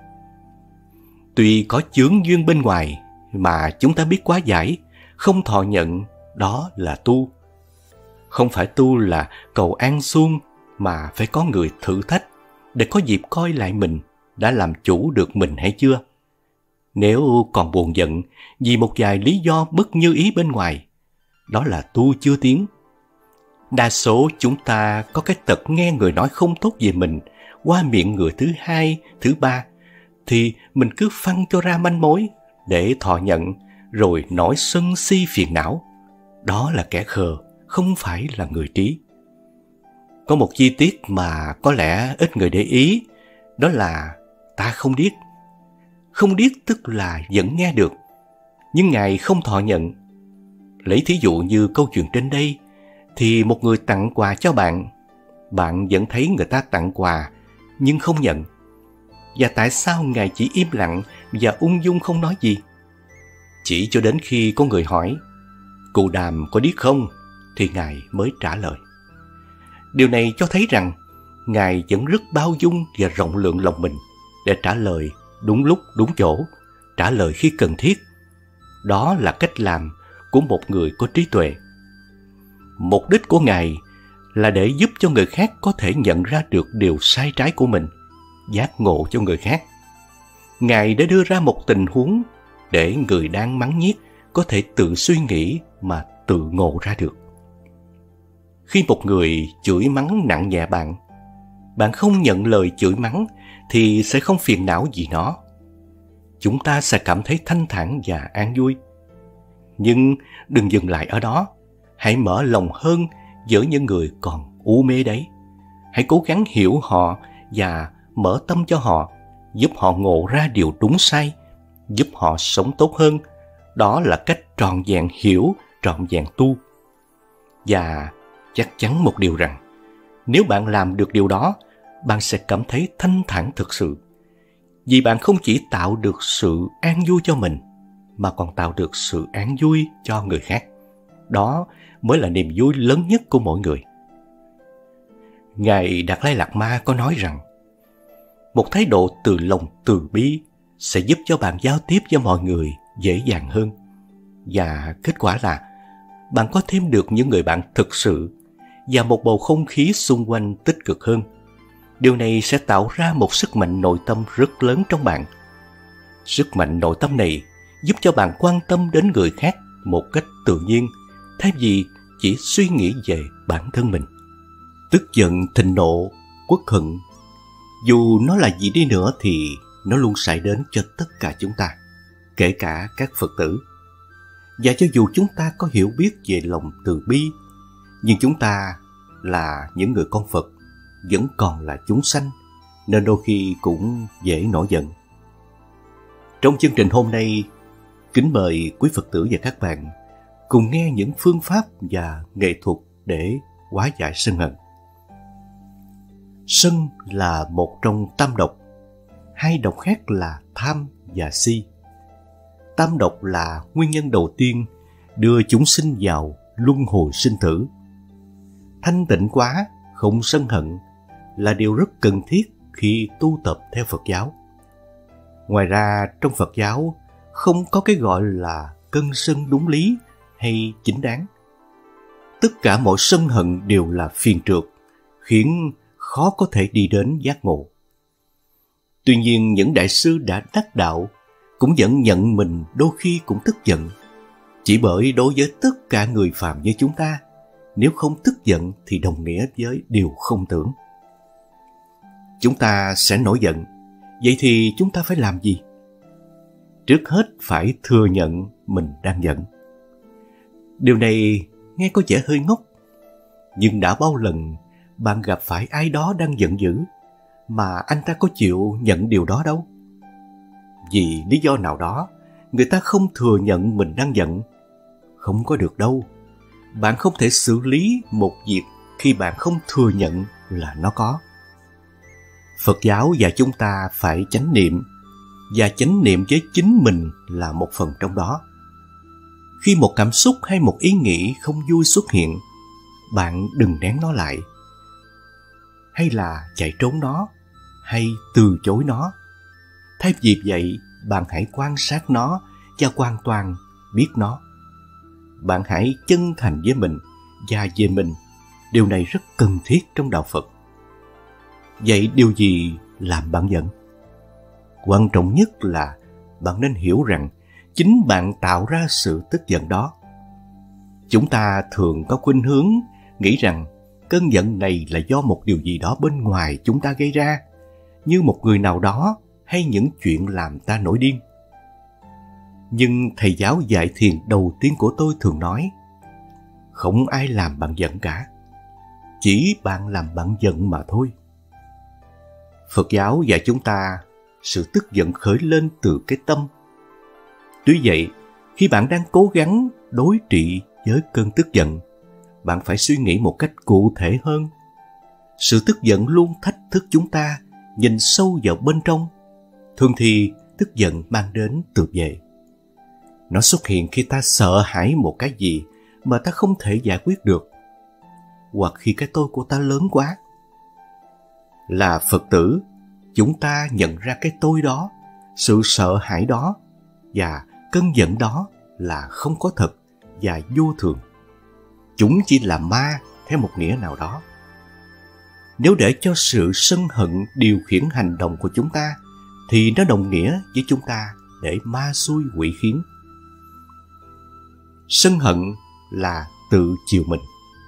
Tuy có chướng duyên bên ngoài mà chúng ta biết quá giải, không thọ nhận đó là tu. Không phải tu là cầu an xuông, mà phải có người thử thách để có dịp coi lại mình đã làm chủ được mình hay chưa. Nếu còn buồn giận vì một vài lý do bất như ý bên ngoài, đó là tu chưa tiến. Đa số chúng ta có cái tật nghe người nói không tốt về mình qua miệng người thứ hai, thứ ba, thì mình cứ phăng cho ra manh mối để thọ nhận, rồi nổi sân si phiền não. Đó là kẻ khờ, không phải là người trí. Có một chi tiết mà có lẽ ít người để ý, đó là ta không điếc. Không điếc tức là vẫn nghe được, nhưng Ngài không thọ nhận. Lấy thí dụ như câu chuyện trên đây, thì một người tặng quà cho bạn, bạn vẫn thấy người ta tặng quà nhưng không nhận. Và tại sao Ngài chỉ im lặng và ung dung không nói gì? Chỉ cho đến khi có người hỏi, cụ Đàm có điếc không? Thì Ngài mới trả lời. Điều này cho thấy rằng Ngài vẫn rất bao dung và rộng lượng lòng mình để trả lời đúng lúc, đúng chỗ, trả lời khi cần thiết. Đó là cách làm của một người có trí tuệ. Mục đích của Ngài là để giúp cho người khác có thể nhận ra được điều sai trái của mình, giác ngộ cho người khác. Ngài đã đưa ra một tình huống để người đang mắng nhiếc có thể tự suy nghĩ mà tự ngộ ra được. Khi một người chửi mắng nặng nhẹ bạn, bạn không nhận lời chửi mắng thì sẽ không phiền não vì nó. Chúng ta sẽ cảm thấy thanh thản và an vui. Nhưng đừng dừng lại ở đó. Hãy mở lòng hơn với những người còn u mê đấy. Hãy cố gắng hiểu họ và mở tâm cho họ, giúp họ ngộ ra điều đúng sai, giúp họ sống tốt hơn. Đó là cách trọn vẹn hiểu, trọn vẹn tu. Và chắc chắn một điều rằng, nếu bạn làm được điều đó, bạn sẽ cảm thấy thanh thản thực sự. Vì bạn không chỉ tạo được sự an vui cho mình, mà còn tạo được sự an vui cho người khác. Đó mới là niềm vui lớn nhất của mỗi người. Ngài Đạt Lai Lạt Ma có nói rằng, một thái độ từ lòng từ bi sẽ giúp cho bạn giao tiếp với mọi người dễ dàng hơn. Và kết quả là bạn có thêm được những người bạn thực sự và một bầu không khí xung quanh tích cực hơn. Điều này sẽ tạo ra một sức mạnh nội tâm rất lớn trong bạn. Sức mạnh nội tâm này giúp cho bạn quan tâm đến người khác một cách tự nhiên, thay vì chỉ suy nghĩ về bản thân mình. Tức giận, thịnh nộ, uất hận, dù nó là gì đi nữa thì nó luôn xảy đến cho tất cả chúng ta, kể cả các Phật tử. Và cho dù chúng ta có hiểu biết về lòng từ bi, nhưng chúng ta là những người con Phật, vẫn còn là chúng sanh, nên đôi khi cũng dễ nổi giận. Trong chương trình hôm nay, kính mời quý Phật tử và các bạn cùng nghe những phương pháp và nghệ thuật để hóa giải sân hận. Sân là một trong tam độc. Hai độc khác là tham và si. Tam độc là nguyên nhân đầu tiên đưa chúng sinh vào luân hồi sinh tử. Thanh tịnh quá, không sân hận là điều rất cần thiết khi tu tập theo Phật giáo. Ngoài ra, trong Phật giáo không có cái gọi là cân sân đúng lý hay chính đáng. Tất cả mọi sân hận đều là phiền trượt, khiến khó có thể đi đến giác ngộ. Tuy nhiên, những đại sư đã đắc đạo cũng vẫn nhận mình đôi khi cũng tức giận. Chỉ bởi đối với tất cả người phàm như chúng ta, nếu không tức giận thì đồng nghĩa với điều không tưởng. Chúng ta sẽ nổi giận. Vậy thì chúng ta phải làm gì? Trước hết phải thừa nhận mình đang giận. Điều này nghe có vẻ hơi ngốc, nhưng đã bao lần bạn gặp phải ai đó đang giận dữ mà anh ta có chịu nhận điều đó đâu? Vì lý do nào đó, người ta không thừa nhận mình đang giận. Không có được đâu. Bạn không thể xử lý một việc khi bạn không thừa nhận là nó có. Phật giáo dạy chúng ta phải chánh niệm, và chánh niệm với chính mình là một phần trong đó. Khi một cảm xúc hay một ý nghĩ không vui xuất hiện, bạn đừng nén nó lại, hay là chạy trốn nó, hay từ chối nó. Thay vì vậy, bạn hãy quan sát nó và hoàn toàn biết nó. Bạn hãy chân thành với mình và về mình. Điều này rất cần thiết trong đạo Phật. Vậy điều gì làm bạn giận? Quan trọng nhất là bạn nên hiểu rằng chính bạn tạo ra sự tức giận đó. Chúng ta thường có khuynh hướng nghĩ rằng cơn giận này là do một điều gì đó bên ngoài chúng ta gây ra, như một người nào đó hay những chuyện làm ta nổi điên. Nhưng thầy giáo dạy thiền đầu tiên của tôi thường nói, không ai làm bạn giận cả, chỉ bạn làm bạn giận mà thôi. Phật giáo dạy chúng ta sự tức giận khởi lên từ cái tâm. Tuy vậy, khi bạn đang cố gắng đối trị với cơn tức giận, bạn phải suy nghĩ một cách cụ thể hơn. Sự tức giận luôn thách thức chúng ta nhìn sâu vào bên trong. Thường thì tức giận mang đến tượt về. Nó xuất hiện khi ta sợ hãi một cái gì mà ta không thể giải quyết được, hoặc khi cái tôi của ta lớn quá. Là Phật tử, chúng ta nhận ra cái tôi đó, sự sợ hãi đó và cơn giận đó là không có thật và vô thường. Chúng chỉ là ma theo một nghĩa nào đó. Nếu để cho sự sân hận điều khiển hành động của chúng ta, thì nó đồng nghĩa với chúng ta để ma xui quỷ khiến. Sân hận là tự chiều mình.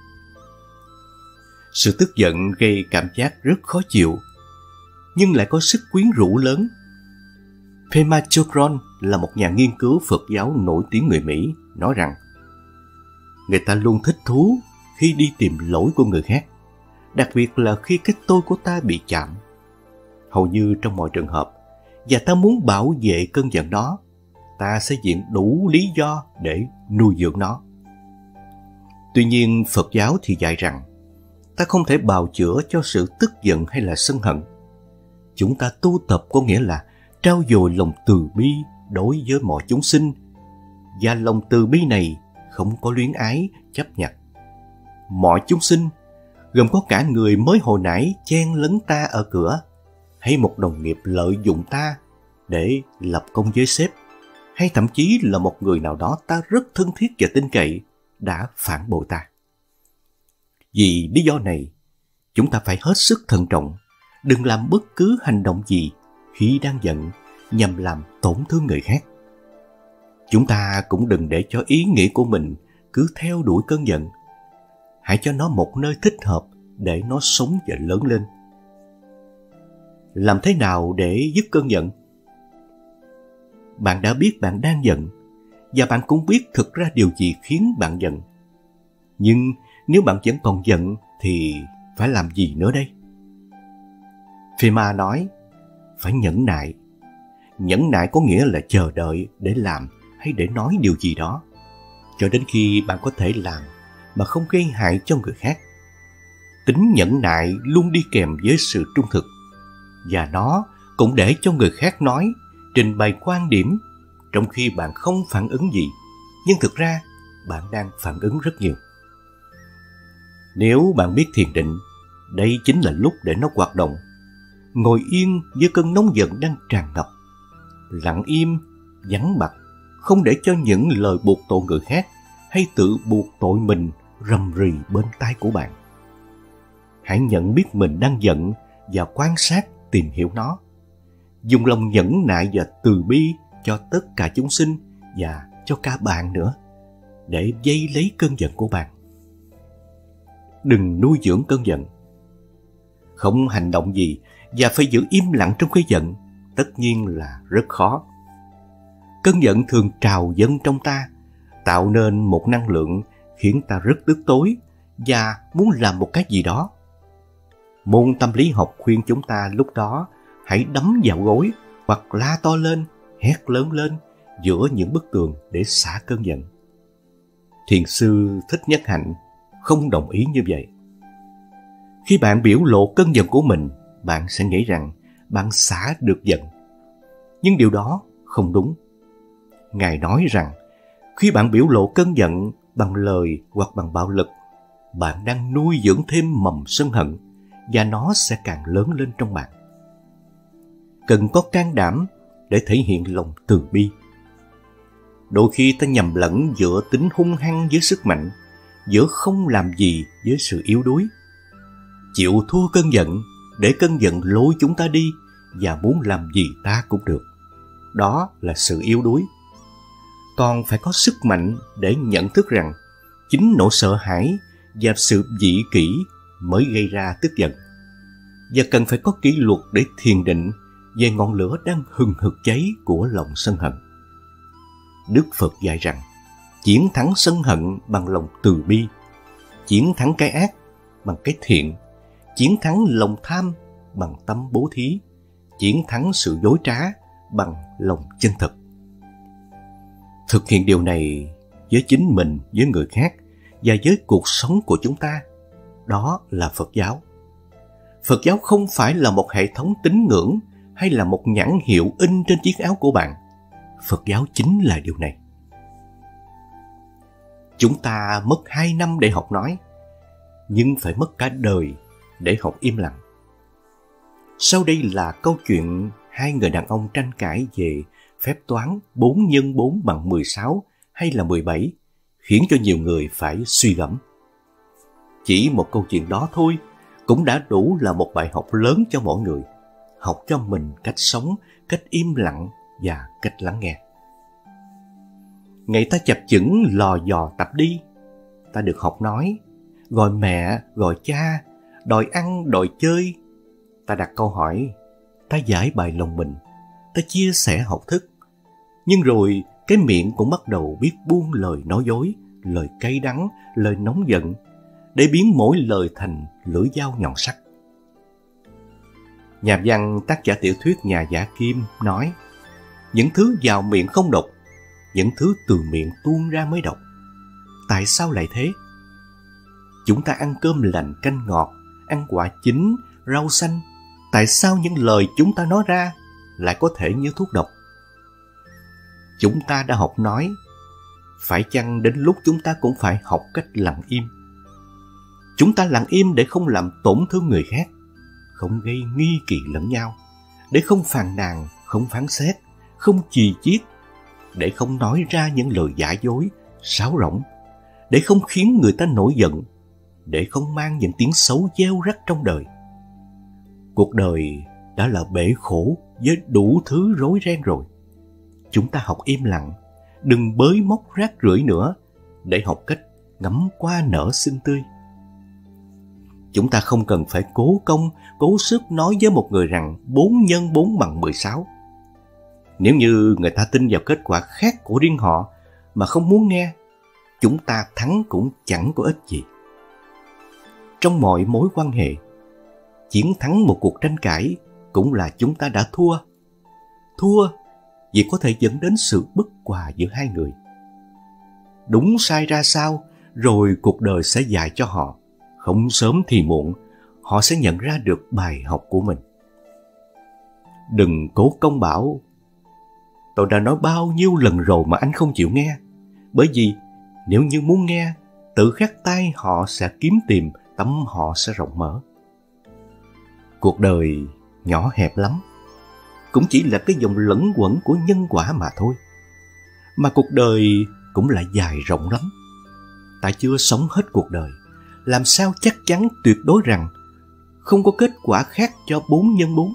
Sự tức giận gây cảm giác rất khó chịu, nhưng lại có sức quyến rũ lớn. Pema Chodron là một nhà nghiên cứu Phật giáo nổi tiếng người Mỹ, nói rằng người ta luôn thích thú khi đi tìm lỗi của người khác, đặc biệt là khi cái tôi của ta bị chạm. Hầu như trong mọi trường hợp, và ta muốn bảo vệ cơn giận đó, ta sẽ viện đủ lý do để nuôi dưỡng nó. Tuy nhiên, Phật giáo thì dạy rằng ta không thể bào chữa cho sự tức giận hay là sân hận. Chúng ta tu tập có nghĩa là trau dồi lòng từ bi đối với mọi chúng sinh, và lòng từ bi này không có luyến ái, chấp nhặt. Mọi chúng sinh, gồm có cả người mới hồi nãy chen lấn ta ở cửa, hay một đồng nghiệp lợi dụng ta để lập công với sếp, hay thậm chí là một người nào đó ta rất thân thiết và tin cậy đã phản bội ta. Vì lý do này, chúng ta phải hết sức thận trọng, đừng làm bất cứ hành động gì khi đang giận nhằm làm tổn thương người khác. Chúng ta cũng đừng để cho ý nghĩ của mình cứ theo đuổi cơn giận. Hãy cho nó một nơi thích hợp để nó sống và lớn lên. Làm thế nào để dứt cơn giận? Bạn đã biết bạn đang giận, và bạn cũng biết thực ra điều gì khiến bạn giận. Nhưng nếu bạn vẫn còn giận thì phải làm gì nữa đây? Pema nói, phải nhẫn nại. Nhẫn nại có nghĩa là chờ đợi để làm hay để nói điều gì đó, cho đến khi bạn có thể làm mà không gây hại cho người khác. Tính nhẫn nại luôn đi kèm với sự trung thực, và nó cũng để cho người khác nói, trình bày quan điểm, trong khi bạn không phản ứng gì, nhưng thực ra bạn đang phản ứng rất nhiều. Nếu bạn biết thiền định, đây chính là lúc để nó hoạt động. Ngồi yên với cơn nóng giận đang tràn ngập, lặng im, vắng mặt, không để cho những lời buộc tội người khác hay tự buộc tội mình rầm rì bên tai của bạn. Hãy nhận biết mình đang giận và quan sát tìm hiểu nó. Dùng lòng nhẫn nại và từ bi cho tất cả chúng sinh và cho cả bạn nữa, để vây lấy cơn giận của bạn. Đừng nuôi dưỡng cơn giận. Không hành động gì và phải giữ im lặng trong cái giận, tất nhiên là rất khó. Cơn giận thường trào dâng trong ta, tạo nên một năng lượng khiến ta rất tức tối và muốn làm một cái gì đó. Môn tâm lý học khuyên chúng ta lúc đó hãy đấm vào gối hoặc la to lên, hét lớn lên giữa những bức tường để xả cơn giận. Thiền sư Thích Nhất Hạnh không đồng ý như vậy. Khi bạn biểu lộ cơn giận của mình, bạn sẽ nghĩ rằng bạn xả được giận. Nhưng điều đó không đúng. Ngài nói rằng khi bạn biểu lộ cơn giận bằng lời hoặc bằng bạo lực, bạn đang nuôi dưỡng thêm mầm sân hận và nó sẽ càng lớn lên trong bạn. Cần có can đảm để thể hiện lòng từ bi. Đôi khi ta nhầm lẫn giữa tính hung hăng với sức mạnh, giữa không làm gì với sự yếu đuối. Chịu thua cơn giận để cơn giận lôi chúng ta đi và muốn làm gì ta cũng được. Đó là sự yếu đuối. Còn phải có sức mạnh để nhận thức rằng chính nỗi sợ hãi và sự dị kỷ mới gây ra tức giận. Và cần phải có kỷ luật để thiền định về ngọn lửa đang hừng hực cháy của lòng sân hận. Đức Phật dạy rằng chiến thắng sân hận bằng lòng từ bi, chiến thắng cái ác bằng cái thiện, chiến thắng lòng tham bằng tâm bố thí, chiến thắng sự dối trá bằng lòng chân thật. Thực hiện điều này với chính mình, với người khác và với cuộc sống của chúng ta, đó là Phật giáo. Phật giáo không phải là một hệ thống tín ngưỡng hay là một nhãn hiệu in trên chiếc áo của bạn. Phật giáo chính là điều này. Chúng ta mất 2 năm để học nói, nhưng phải mất cả đời để học im lặng. Sau đây là câu chuyện 2 người đàn ông tranh cãi về phép toán 4 x 4 bằng 16 hay là 17, khiến cho nhiều người phải suy gẫm. Chỉ một câu chuyện đó thôi cũng đã đủ là một bài học lớn cho mỗi người. Học cho mình cách sống, cách im lặng và cách lắng nghe. Ngày ta chập chững lò dò tập đi, ta được học nói, gọi mẹ, gọi cha, đòi ăn, đòi chơi. Ta đặt câu hỏi, ta giải bày lòng mình, ta chia sẻ học thức. Nhưng rồi cái miệng cũng bắt đầu biết buông lời nói dối, lời cay đắng, lời nóng giận, để biến mỗi lời thành lưỡi dao nhọn sắc. Nhà văn tác giả tiểu thuyết Nhà giả Kim nói, những thứ vào miệng không độc, những thứ từ miệng tuôn ra mới độc. Tại sao lại thế? Chúng ta ăn cơm lành canh ngọt, ăn quả chín, rau xanh. Tại sao những lời chúng ta nói ra lại có thể như thuốc độc? Chúng ta đã học nói, phải chăng đến lúc chúng ta cũng phải học cách lặng im? Chúng ta lặng im để không làm tổn thương người khác, không gây nghi kỵ lẫn nhau, để không phàn nàn, không phán xét, không chì chiết, để không nói ra những lời giả dối, sáo rỗng, để không khiến người ta nổi giận, để không mang những tiếng xấu gieo rắc trong đời. Cuộc đời đã là bể khổ với đủ thứ rối ren rồi. Chúng ta học im lặng, đừng bới móc rác rưởi nữa, để học cách ngắm hoa nở xinh tươi. Chúng ta không cần phải cố công, cố sức nói với một người rằng 4 x 4 bằng 16. Nếu như người ta tin vào kết quả khác của riêng họ mà không muốn nghe, chúng ta thắng cũng chẳng có ích gì. Trong mọi mối quan hệ, chiến thắng một cuộc tranh cãi cũng là chúng ta đã thua. Thua vì có thể dẫn đến sự bất hòa giữa hai người. Đúng sai ra sao, rồi cuộc đời sẽ dạy cho họ. Không sớm thì muộn, họ sẽ nhận ra được bài học của mình. Đừng cố công bảo, tôi đã nói bao nhiêu lần rồi mà anh không chịu nghe. Bởi vì nếu như muốn nghe, tự khắc tay họ sẽ kiếm tìm, tâm họ sẽ rộng mở. Cuộc đời nhỏ hẹp lắm, cũng chỉ là cái dòng lẫn quẩn của nhân quả mà thôi. Mà cuộc đời cũng lại dài rộng lắm. Ta chưa sống hết cuộc đời, làm sao chắc chắn tuyệt đối rằng không có kết quả khác cho 4 x 4.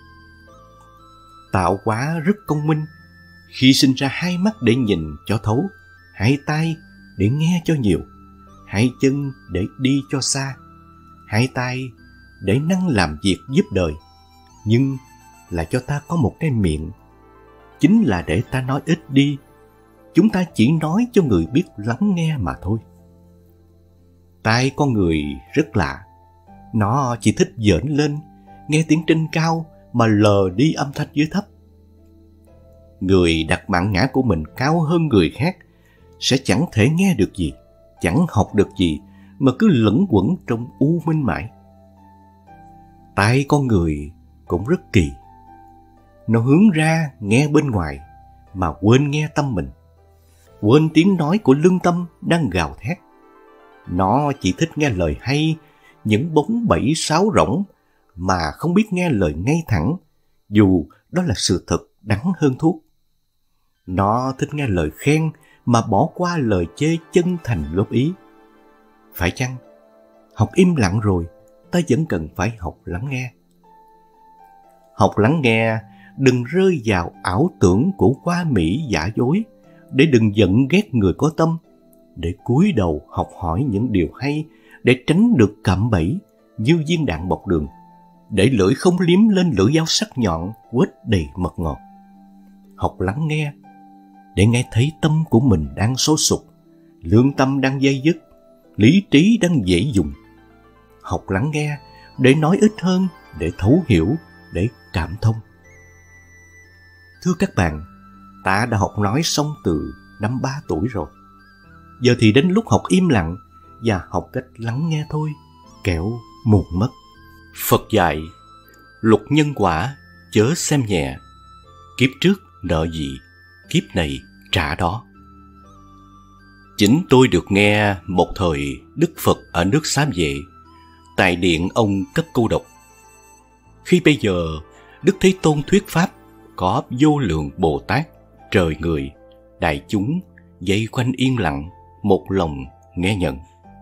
Tạo hóa rất công minh, khi sinh ra 2 mắt để nhìn cho thấu, 2 tai để nghe cho nhiều, 2 chân để đi cho xa, 2 tay để năng làm việc giúp đời, nhưng là cho ta có một cái miệng, chính là để ta nói ít đi. Chúng ta chỉ nói cho người biết lắng nghe mà thôi. Tai con người rất lạ, nó chỉ thích giỡn lên, nghe tiếng trên cao mà lờ đi âm thanh dưới thấp. Người đặt bản ngã của mình cao hơn người khác sẽ chẳng thể nghe được gì, chẳng học được gì, mà cứ lẫn quẩn trong u minh mãi. Tai con người cũng rất kỳ, nó hướng ra nghe bên ngoài mà quên nghe tâm mình, quên tiếng nói của lương tâm đang gào thét. Nó chỉ thích nghe lời hay, những bóng bẩy sáo rỗng, mà không biết nghe lời ngay thẳng, dù đó là sự thật đắng hơn thuốc. Nó thích nghe lời khen mà bỏ qua lời chê chân thành góp ý. Phải chăng học im lặng rồi, ta vẫn cần phải học lắng nghe? Học lắng nghe, đừng rơi vào ảo tưởng của hoa mỹ giả dối, để đừng giận ghét người có tâm, để cúi đầu học hỏi những điều hay, để tránh được cạm bẫy như viên đạn bọc đường, để lưỡi không liếm lên lưỡi dao sắc nhọn quết đầy mật ngọt. Học lắng nghe, để nghe thấy tâm của mình đang sôi sục, lương tâm đang day dứt, lý trí đang dễ dùng. Học lắng nghe, để nói ít hơn, để thấu hiểu, để cảm thông. Thưa các bạn, ta đã học nói xong từ năm 3 tuổi rồi. Giờ thì đến lúc học im lặng và học cách lắng nghe thôi, kẻo muộn mất. Phật dạy, luật nhân quả chớ xem nhẹ, kiếp trước nợ gì, kiếp này trả đó. Chính tôi được nghe một thời Đức Phật ở nước Xá Vệ, tại điện ông Cấp Cô Độc. Khi bây giờ Đức Thế Tôn thuyết pháp, có vô lượng Bồ Tát, trời người, đại chúng vây quanh yên lặng, một lòng nghe nhận.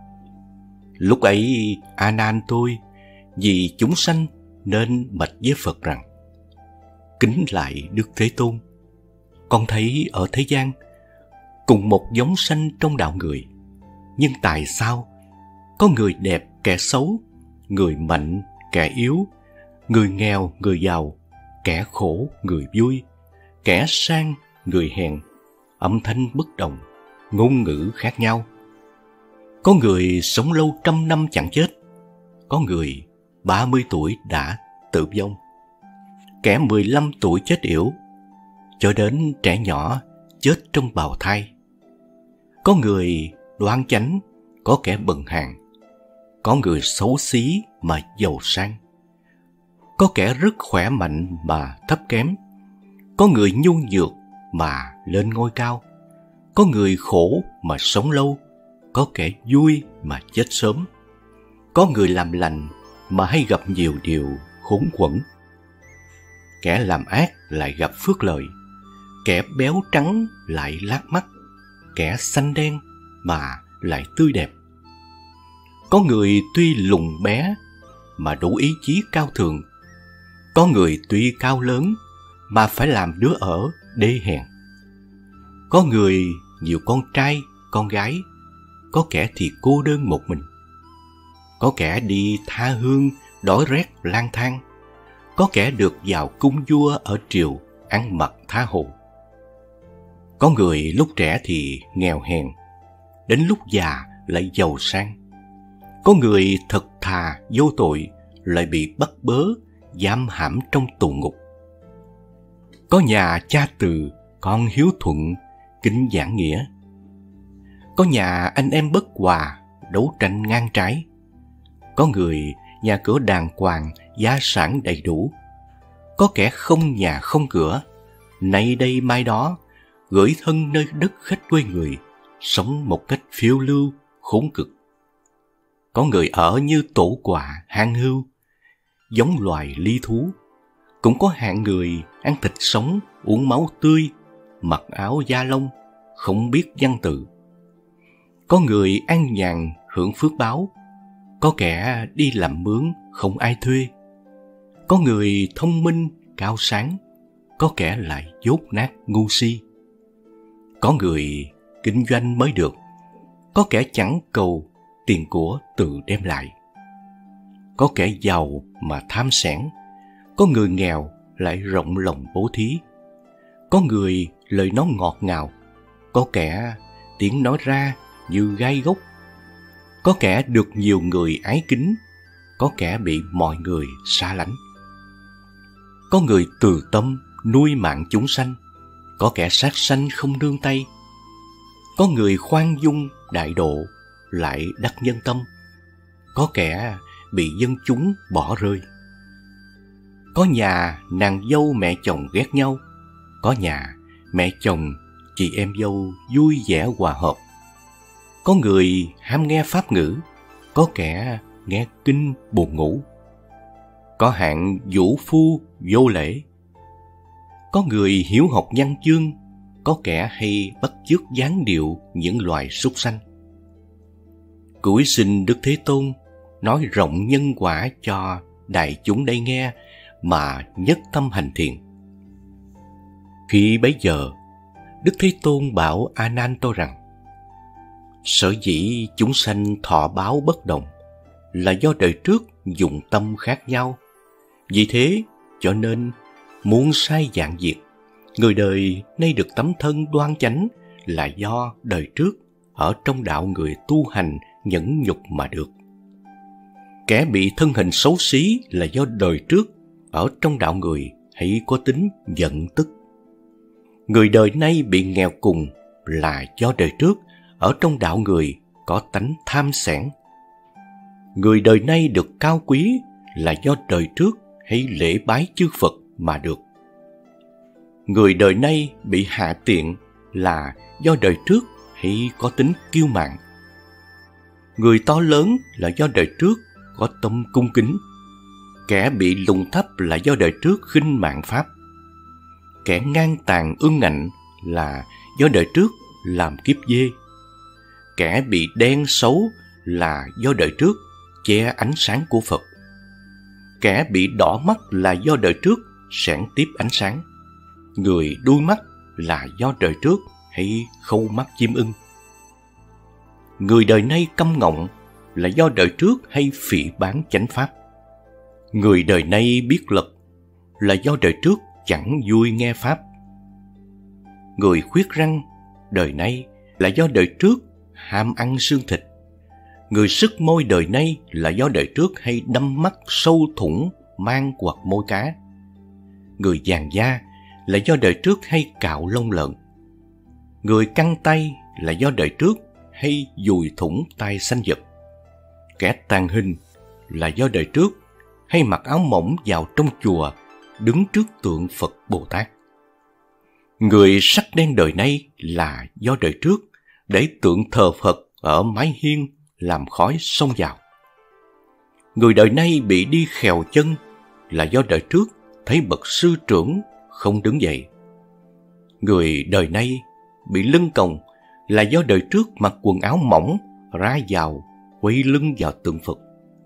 Lúc ấy A Nan tôi vì chúng sanh nên bạch với Phật rằng: kính lại Đức Thế Tôn, con thấy ở thế gian cùng một giống sanh trong đạo người, nhưng tại sao có người đẹp kẻ xấu, người mạnh kẻ yếu, người nghèo người giàu, kẻ khổ người vui, kẻ sang người hèn, âm thanh bất đồng, ngôn ngữ khác nhau? Có người sống lâu 100 năm chẳng chết, có người 30 tuổi đã tử vong, kẻ 15 tuổi chết yểu, cho đến trẻ nhỏ chết trong bào thai. Có người đoan chánh, có kẻ bần hàn, có người xấu xí mà giàu sang, có kẻ rất khỏe mạnh mà thấp kém, có người nhu nhược mà lên ngôi cao, có người khổ mà sống lâu, có kẻ vui mà chết sớm, có người làm lành mà hay gặp nhiều điều khốn quẫn. Kẻ làm ác lại gặp phước lợi, kẻ béo trắng lại lác mắt, kẻ xanh đen mà lại tươi đẹp. Có người tuy lùn bé mà đủ ý chí cao thượng, có người tuy cao lớn mà phải làm đứa ở đê hèn. Có người nhiều con trai, con gái, có kẻ thì cô đơn một mình. Có kẻ đi tha hương, đói rét lang thang, có kẻ được vào cung vua ở triều, ăn mặc tha hồ. Có người lúc trẻ thì nghèo hèn, đến lúc già lại giàu sang. Có người thật thà vô tội, lại bị bắt bớ, giam hãm trong tù ngục. Có nhà cha từ, con hiếu thuận, kính giảng nghĩa. Có nhà anh em bất hòa, đấu tranh ngang trái. Có người nhà cửa đàng hoàng, gia sản đầy đủ. Có kẻ không nhà không cửa, nay đây mai đó, gửi thân nơi đất khách quê người, sống một cách phiêu lưu, khốn cực. Có người ở như tổ quạ, hang hưu, giống loài ly thú. Cũng có hạng người ăn thịt sống, uống máu tươi, mặc áo da lông, không biết văn tự. Có người an nhàn hưởng phước báo, có kẻ đi làm mướn không ai thuê. Có người thông minh, cao sáng, có kẻ lại dốt nát ngu si. Có người kinh doanh mới được, có kẻ chẳng cầu tiền của tự đem lại. Có kẻ giàu mà tham sẻn, có người nghèo lại rộng lòng bố thí. Có người lời nói ngọt ngào, có kẻ tiếng nói ra như gai góc. Có kẻ được nhiều người ái kính, có kẻ bị mọi người xa lánh. Có người từ tâm nuôi mạng chúng sanh, có kẻ sát sanh không nương tay. Có người khoan dung đại độ, lại đắc nhân tâm, có kẻ bị dân chúng bỏ rơi. Có nhà nàng dâu mẹ chồng ghét nhau, có nhà mẹ chồng chị em dâu vui vẻ hòa hợp. Có người ham nghe pháp ngữ, có kẻ nghe kinh buồn ngủ. Có hạng vũ phu vô lễ, có người hiếu học văn chương, có kẻ hay bắt chước dáng điệu những loài súc sanh. Cúi xin Đức Thế Tôn nói rộng nhân quả cho đại chúng đây nghe mà nhất tâm hành thiện. Khi bấy giờ, Đức Thế Tôn bảo A Nan tôi rằng: sở dĩ chúng sanh thọ báo bất đồng là do đời trước dụng tâm khác nhau. Vì thế cho nên muôn sai vạn diệt, người đời nay được tấm thân đoan chánh là do đời trước ở trong đạo người tu hành nhẫn nhục mà được. Kẻ bị thân hình xấu xí là do đời trước ở trong đạo người hay có tính giận tức. Người đời nay bị nghèo cùng là do đời trước ở trong đạo người có tánh tham sẻn. Người đời nay được cao quý là do đời trước hay lễ bái chư Phật mà được. Người đời nay bị hạ tiện là do đời trước hay có tính kiêu mạn. Người to lớn là do đời trước có tâm cung kính. Kẻ bị lùng thấp là do đời trước khinh mạn pháp. Kẻ ngang tàn ương ngạnh là do đời trước làm kiếp dê. Kẻ bị đen xấu là do đời trước che ánh sáng của Phật. Kẻ bị đỏ mắt là do đời trước xẻng tiếp ánh sáng. Người đuôi mắt là do đời trước hay khâu mắt chim ưng. Người đời nay câm ngọng là do đời trước hay phỉ báng chánh pháp. Người đời nay biết lật là do đời trước chẳng vui nghe pháp. Người khuyết răng đời nay là do đời trước ham ăn xương thịt. Người sức môi đời nay là do đời trước hay đâm mắt sâu thủng mang hoặc môi cá. Người vàng da là do đời trước hay cạo lông lợn. Người căng tay là do đời trước hay dùi thủng tay sanh vật. Kẻ tàn hình là do đời trước hay mặc áo mỏng vào trong chùa đứng trước tượng Phật Bồ Tát. Người sắc đen đời nay là do đời trước để tượng thờ Phật ở mái hiên làm khói xông vào. Người đời nay bị đi khèo chân là do đời trước thấy bậc sư trưởng không đứng dậy. Người đời nay bị lưng còng là do đời trước mặc quần áo mỏng ra vào quay lưng vào tượng Phật.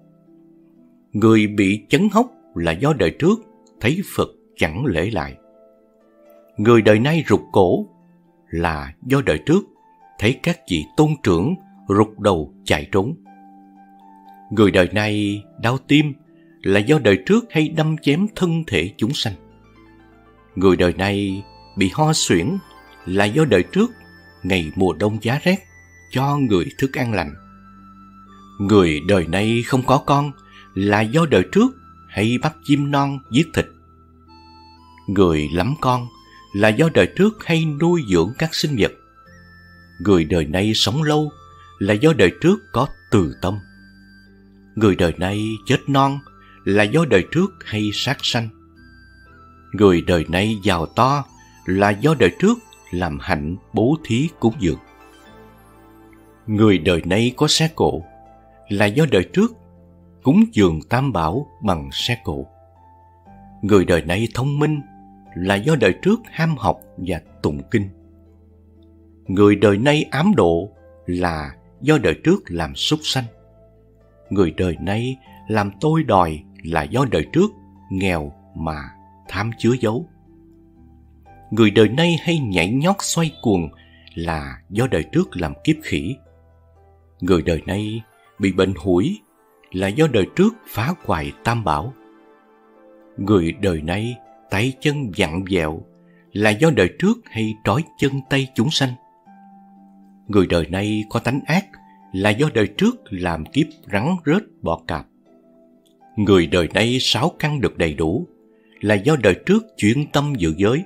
Người bị chấn hốc là do đời trước thấy Phật chẳng lễ lại. Người đời nay rụt cổ là do đời trước thấy các vị tôn trưởng rụt đầu chạy trốn. Người đời nay đau tim là do đời trước hay đâm chém thân thể chúng sanh. Người đời nay bị ho suyễn là do đời trước ngày mùa đông giá rét cho người thức ăn lành. Người đời nay không có con là do đời trước hay bắt chim non giết thịt. Người lắm con là do đời trước hay nuôi dưỡng các sinh vật. Người đời nay sống lâu là do đời trước có từ tâm. Người đời nay chết non là do đời trước hay sát sanh. Người đời nay giàu to là do đời trước làm hạnh bố thí cúng dường. Người đời nay có xe cộ là do đời trước cúng dường tam bảo bằng xe cộ. Người đời nay thông minh là do đời trước ham học và tụng kinh. Người đời nay ám độ là do đời trước làm súc sanh. Người đời nay làm tôi đòi là do đời trước nghèo mà tham chứa giấu. Người đời nay hay nhảy nhót xoay cuồng là do đời trước làm kiếp khỉ. Người đời nay bị bệnh hủi là do đời trước phá hoại tam bảo. Người đời nay tay chân vặn vẹo là do đời trước hay trói chân tay chúng sanh. Người đời nay có tánh ác là do đời trước làm kiếp rắn rết bọ cạp. Người đời nay sáu căn được đầy đủ là do đời trước chuyên tâm giữ giới.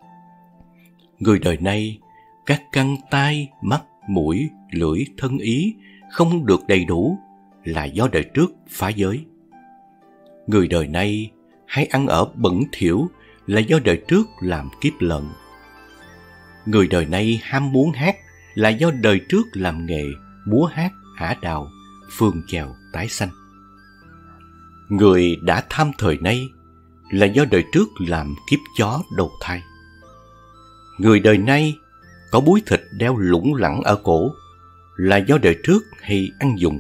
Người đời nay các căn tai, mắt, mũi, lưỡi, thân ý không được đầy đủ là do đời trước phá giới. Người đời nay hay ăn ở bẩn thỉu là do đời trước làm kiếp lợn. Người đời nay ham muốn hát là do đời trước làm nghề múa hát, ả đào, phường chèo, tái sanh. Người đã tham thời nay là do đời trước làm kiếp chó đầu thai. Người đời nay có búi thịt đeo lủng lẳng ở cổ là do đời trước hay ăn dụng.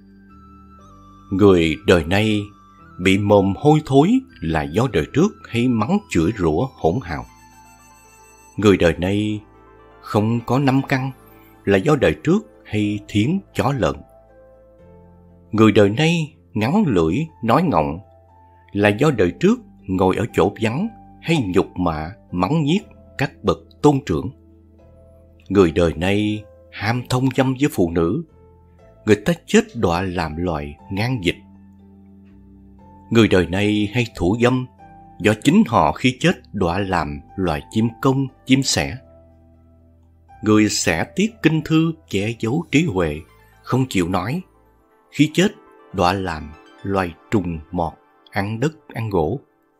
Người đời nay bị mồm hôi thối là do đời trước hay mắng chửi rủa hỗn hào. Người đời nay không có năm căn là do đời trước hay thiến chó lợn. Người đời nay ngắn lưỡi nói ngọng là do đời trước ngồi ở chỗ vắng hay nhục mạ mắng nhiếc các bậc tôn trưởng. Người đời nay ham thông dâm với phụ nữ, người ta chết đọa làm loài ngang dịch. Người đời nay hay thủ dâm do chính họ khi chết đọa làm loài chim công, chim sẻ. Người xẻ tiết kinh thư che giấu trí huệ, không chịu nói, khi chết đọa làm loài trùng mọt, ăn đất ăn gỗ.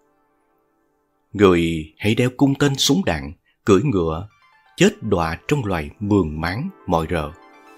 Người hãy đeo cung tên súng đạn, cưỡi ngựa, chết đọa trong loài mường máng mọi rợ.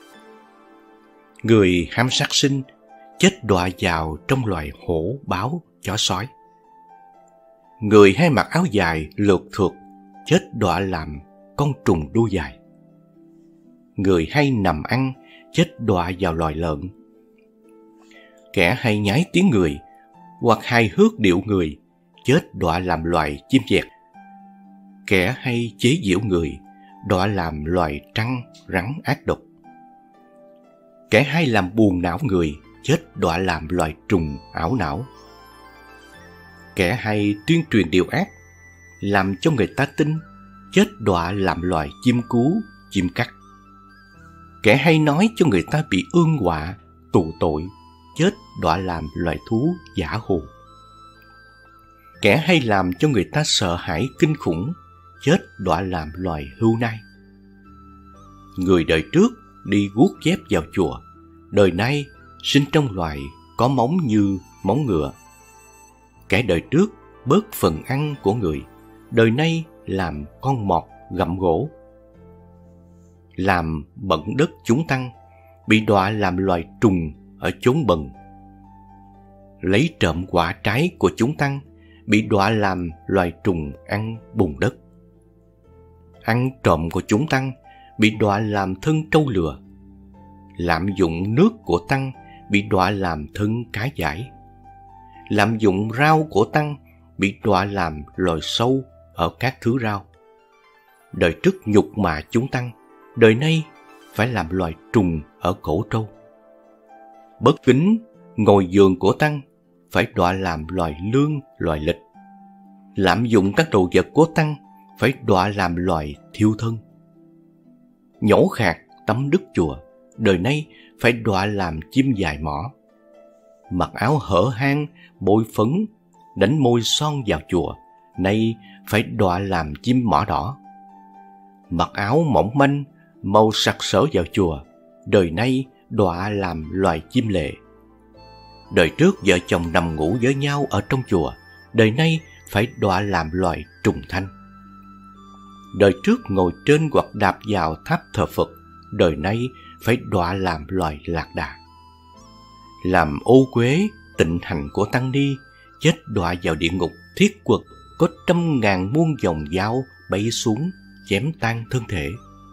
Người ham sát sinh, chết đọa vào trong loài hổ, báo, chó sói. Người hay mặc áo dài lượt thượt, chết đọa làm con trùng đuôi dài. Người hay nằm ăn, chết đọa vào loài lợn. Kẻ hay nhái tiếng người, hoặc hài hước điệu người, chết đọa làm loài chim dẹt. Kẻ hay chế giễu người, đọa làm loài trăng, rắn ác độc. Kẻ hay làm buồn não người, chết đọa làm loài trùng ảo não. Kẻ hay tuyên truyền điều ác, làm cho người ta tin, chết đọa làm loài chim cú, chim cắt. Kẻ hay nói cho người ta bị ương họa, tù tội, chết đọa làm loài thú giả hồ. Kẻ hay làm cho người ta sợ hãi kinh khủng, chết đọa làm loài hươu nai. Người đời trước đi guốc dép vào chùa, đời nay sinh trong loài có móng như móng ngựa. Kẻ đời trước bớt phần ăn của người, đời nay làm con mọt gặm gỗ. Làm bận đất chúng tăng, bị đọa làm loài trùng ở chốn bần. Lấy trộm quả trái của chúng tăng, bị đọa làm loài trùng ăn bùn đất. Ăn trộm của chúng tăng, bị đọa làm thân trâu lừa. Lạm dụng nước của tăng, bị đọa làm thân cá dải. Lạm dụng rau của tăng, bị đọa làm loài sâu ở các thứ rau. Đời trước nhục mạ chúng tăng, đời nay phải làm loài trùng ở cổ trâu. Bất kính ngồi giường của tăng, phải đọa làm loài lương, loài lịch. Lạm dụng các đồ vật của tăng, phải đọa làm loài thiêu thân. Nhổ khạc tắm đức chùa, đời nay phải đọa làm chim dài mỏ. Mặc áo hở hang, bôi phấn, đánh môi son vào chùa, nay phải đọa làm chim mỏ đỏ. Mặc áo mỏng manh, màu sặc sỡ vào chùa, đời nay đọa làm loài chim lệ. Đời trước vợ chồng nằm ngủ với nhau ở trong chùa, đời nay phải đọa làm loài trùng thanh. Đời trước ngồi trên hoặc đạp vào tháp thờ Phật, đời nay phải đọa làm loài lạc đà. Làm ô uế tịnh hành của tăng ni, chết đọa vào địa ngục thiết quật, có 100.000 muôn dòng dao bay xuống chém tan thân thể.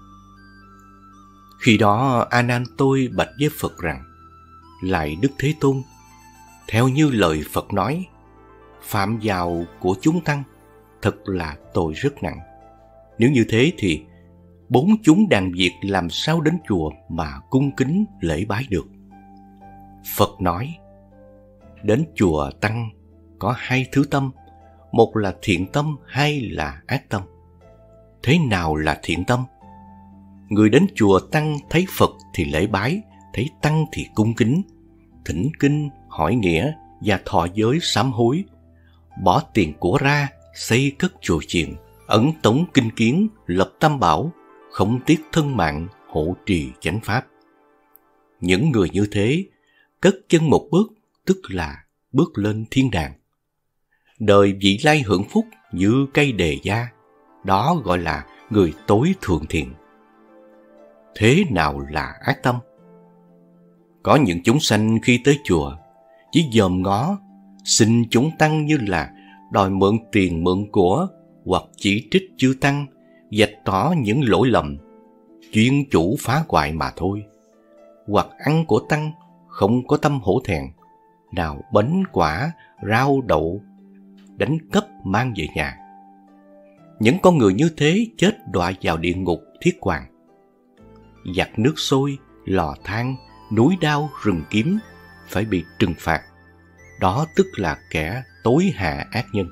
Khi đó A Nan tôi bạch với Phật rằng: Lạy Đức Thế Tôn, theo như lời Phật nói, phạm vào của chúng tăng thật là tội rất nặng. Nếu như thế thì 4 chúng đàn Việt làm sao đến chùa mà cung kính lễ bái được? Phật nói: đến chùa tăng có 2 thứ tâm, một là thiện tâm, 2 là ác tâm. Thế nào là thiện tâm? Người đến chùa tăng thấy Phật thì lễ bái, thấy tăng thì cung kính, thỉnh kinh, hỏi nghĩa và thọ giới sám hối, bỏ tiền của ra xây cất chùa chiền, ẩn tống kinh kiến, lập tam bảo, không tiếc thân mạng, hộ trì chánh pháp. Những người như thế cất chân một bước, tức là bước lên thiên đàng. Đời vị lai hưởng phúc như cây đề gia, đó gọi là người tối thượng thiện. Thế nào là ác tâm? Có những chúng sanh khi tới chùa chỉ dòm ngó, xin chúng tăng như là đòi mượn tiền mượn của, hoặc chỉ trích chư tăng, vạch tỏ những lỗi lầm, chuyên chủ phá hoại mà thôi. Hoặc ăn của tăng không có tâm hổ thẹn, nào bánh quả, rau đậu, đánh cắp mang về nhà. Những con người như thế chết đọa vào địa ngục thiết hoàng. Giặt nước sôi, lò than, núi đao, rừng kiếm phải bị trừng phạt. Đó tức là kẻ tối hạ ác nhân.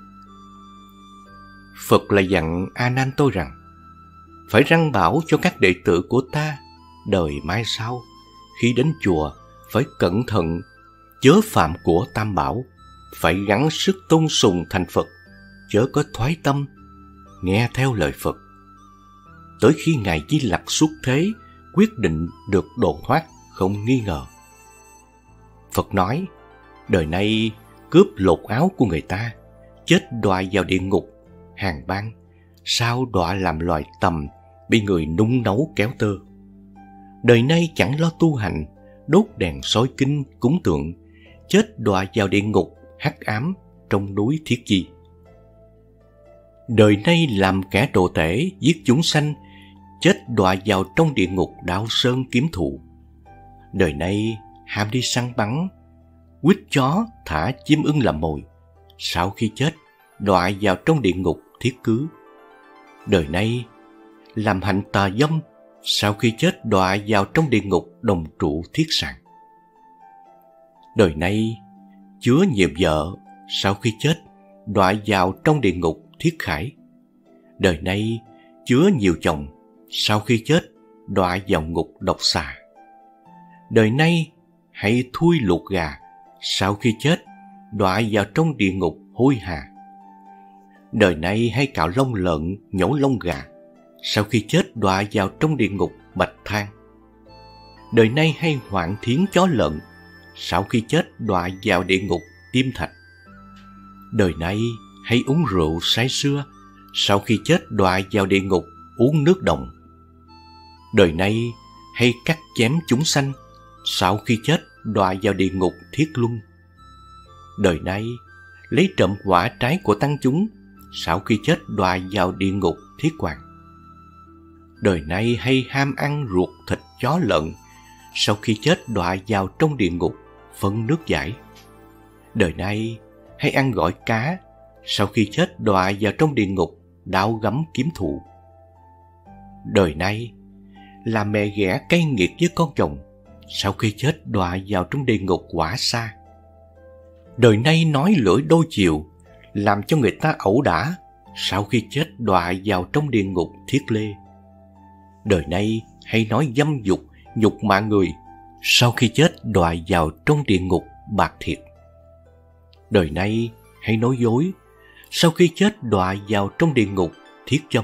Phật lại dặn A Nan tôi rằng: phải răn bảo cho các đệ tử của ta, đời mai sau khi đến chùa phải cẩn thận, chớ phạm của tam bảo, phải gắng sức tôn sùng thành Phật, chớ có thoái tâm, nghe theo lời Phật. Tới khi Ngài Di Lặc xuất thế, quyết định được độ thoát không nghi ngờ. Phật nói: đời nay cướp lột áo của người ta, chết đọa vào địa ngục hàng ban, sau đọa làm loài tầm, bị người nung nấu kéo tơ. Đời nay chẳng lo tu hành, đốt đèn soi kinh cúng tượng, chết đọa vào địa ngục hắc ám trong núi Thiết Chi. Đời nay làm kẻ đồ tể giết chúng sanh, chết đọa vào trong địa ngục Đạo Sơn kiếm thụ. Đời nay ham đi săn bắn, quýt chó thả chim ưng làm mồi, sau khi chết đọa vào trong địa ngục Thiết Cứ. Đời nay làm hạnh tà dâm, sau khi chết đọa vào trong địa ngục Đồng Trụ Thiết Sạn. Đời nay chứa nhiều vợ, sau khi chết đọa vào trong địa ngục Thiết Khải. Đời nay chứa nhiều chồng, sau khi chết đọa vào ngục Độc Xà. Đời nay hay thui luộc gà, sau khi chết đọa vào trong địa ngục Hôi Hà. Đời nay hay cạo lông lợn, nhổ lông gà, sau khi chết đọa vào trong địa ngục Bạch Thang. Đời nay hay hoạn thiến chó lợn, sau khi chết đọa vào địa ngục Tim Thạch. Đời nay hay uống rượu say sưa, sau khi chết đọa vào địa ngục Uống Nước Đồng. Đời nay hay cắt chém chúng sanh, sau khi chết đọa vào địa ngục Thiết Luân. Đời nay lấy trộm quả trái của tăng chúng, sau khi chết đọa vào địa ngục Thiết Hoàng. Đời nay hay ham ăn ruột thịt chó lợn, sau khi chết đọa vào trong địa ngục Phân Nước Giải. Đời nay hay ăn gỏi cá, sau khi chết đọa vào trong địa ngục Đao Gắm Kiếm Thụ. Đời nay là mẹ ghẻ cay nghiệt với con chồng, sau khi chết đọa vào trong địa ngục Quả Sa. Đời nay nói lưỡi đôi chiều, làm cho người ta ẩu đả, sau khi chết đọa vào trong địa ngục Thiết Lê. Đời nay hay nói dâm dục, nhục mạ người, sau khi chết đọa vào trong địa ngục Bạc Thiệt. Đời nay hay nói dối, sau khi chết đọa vào trong địa ngục Thiết Châm.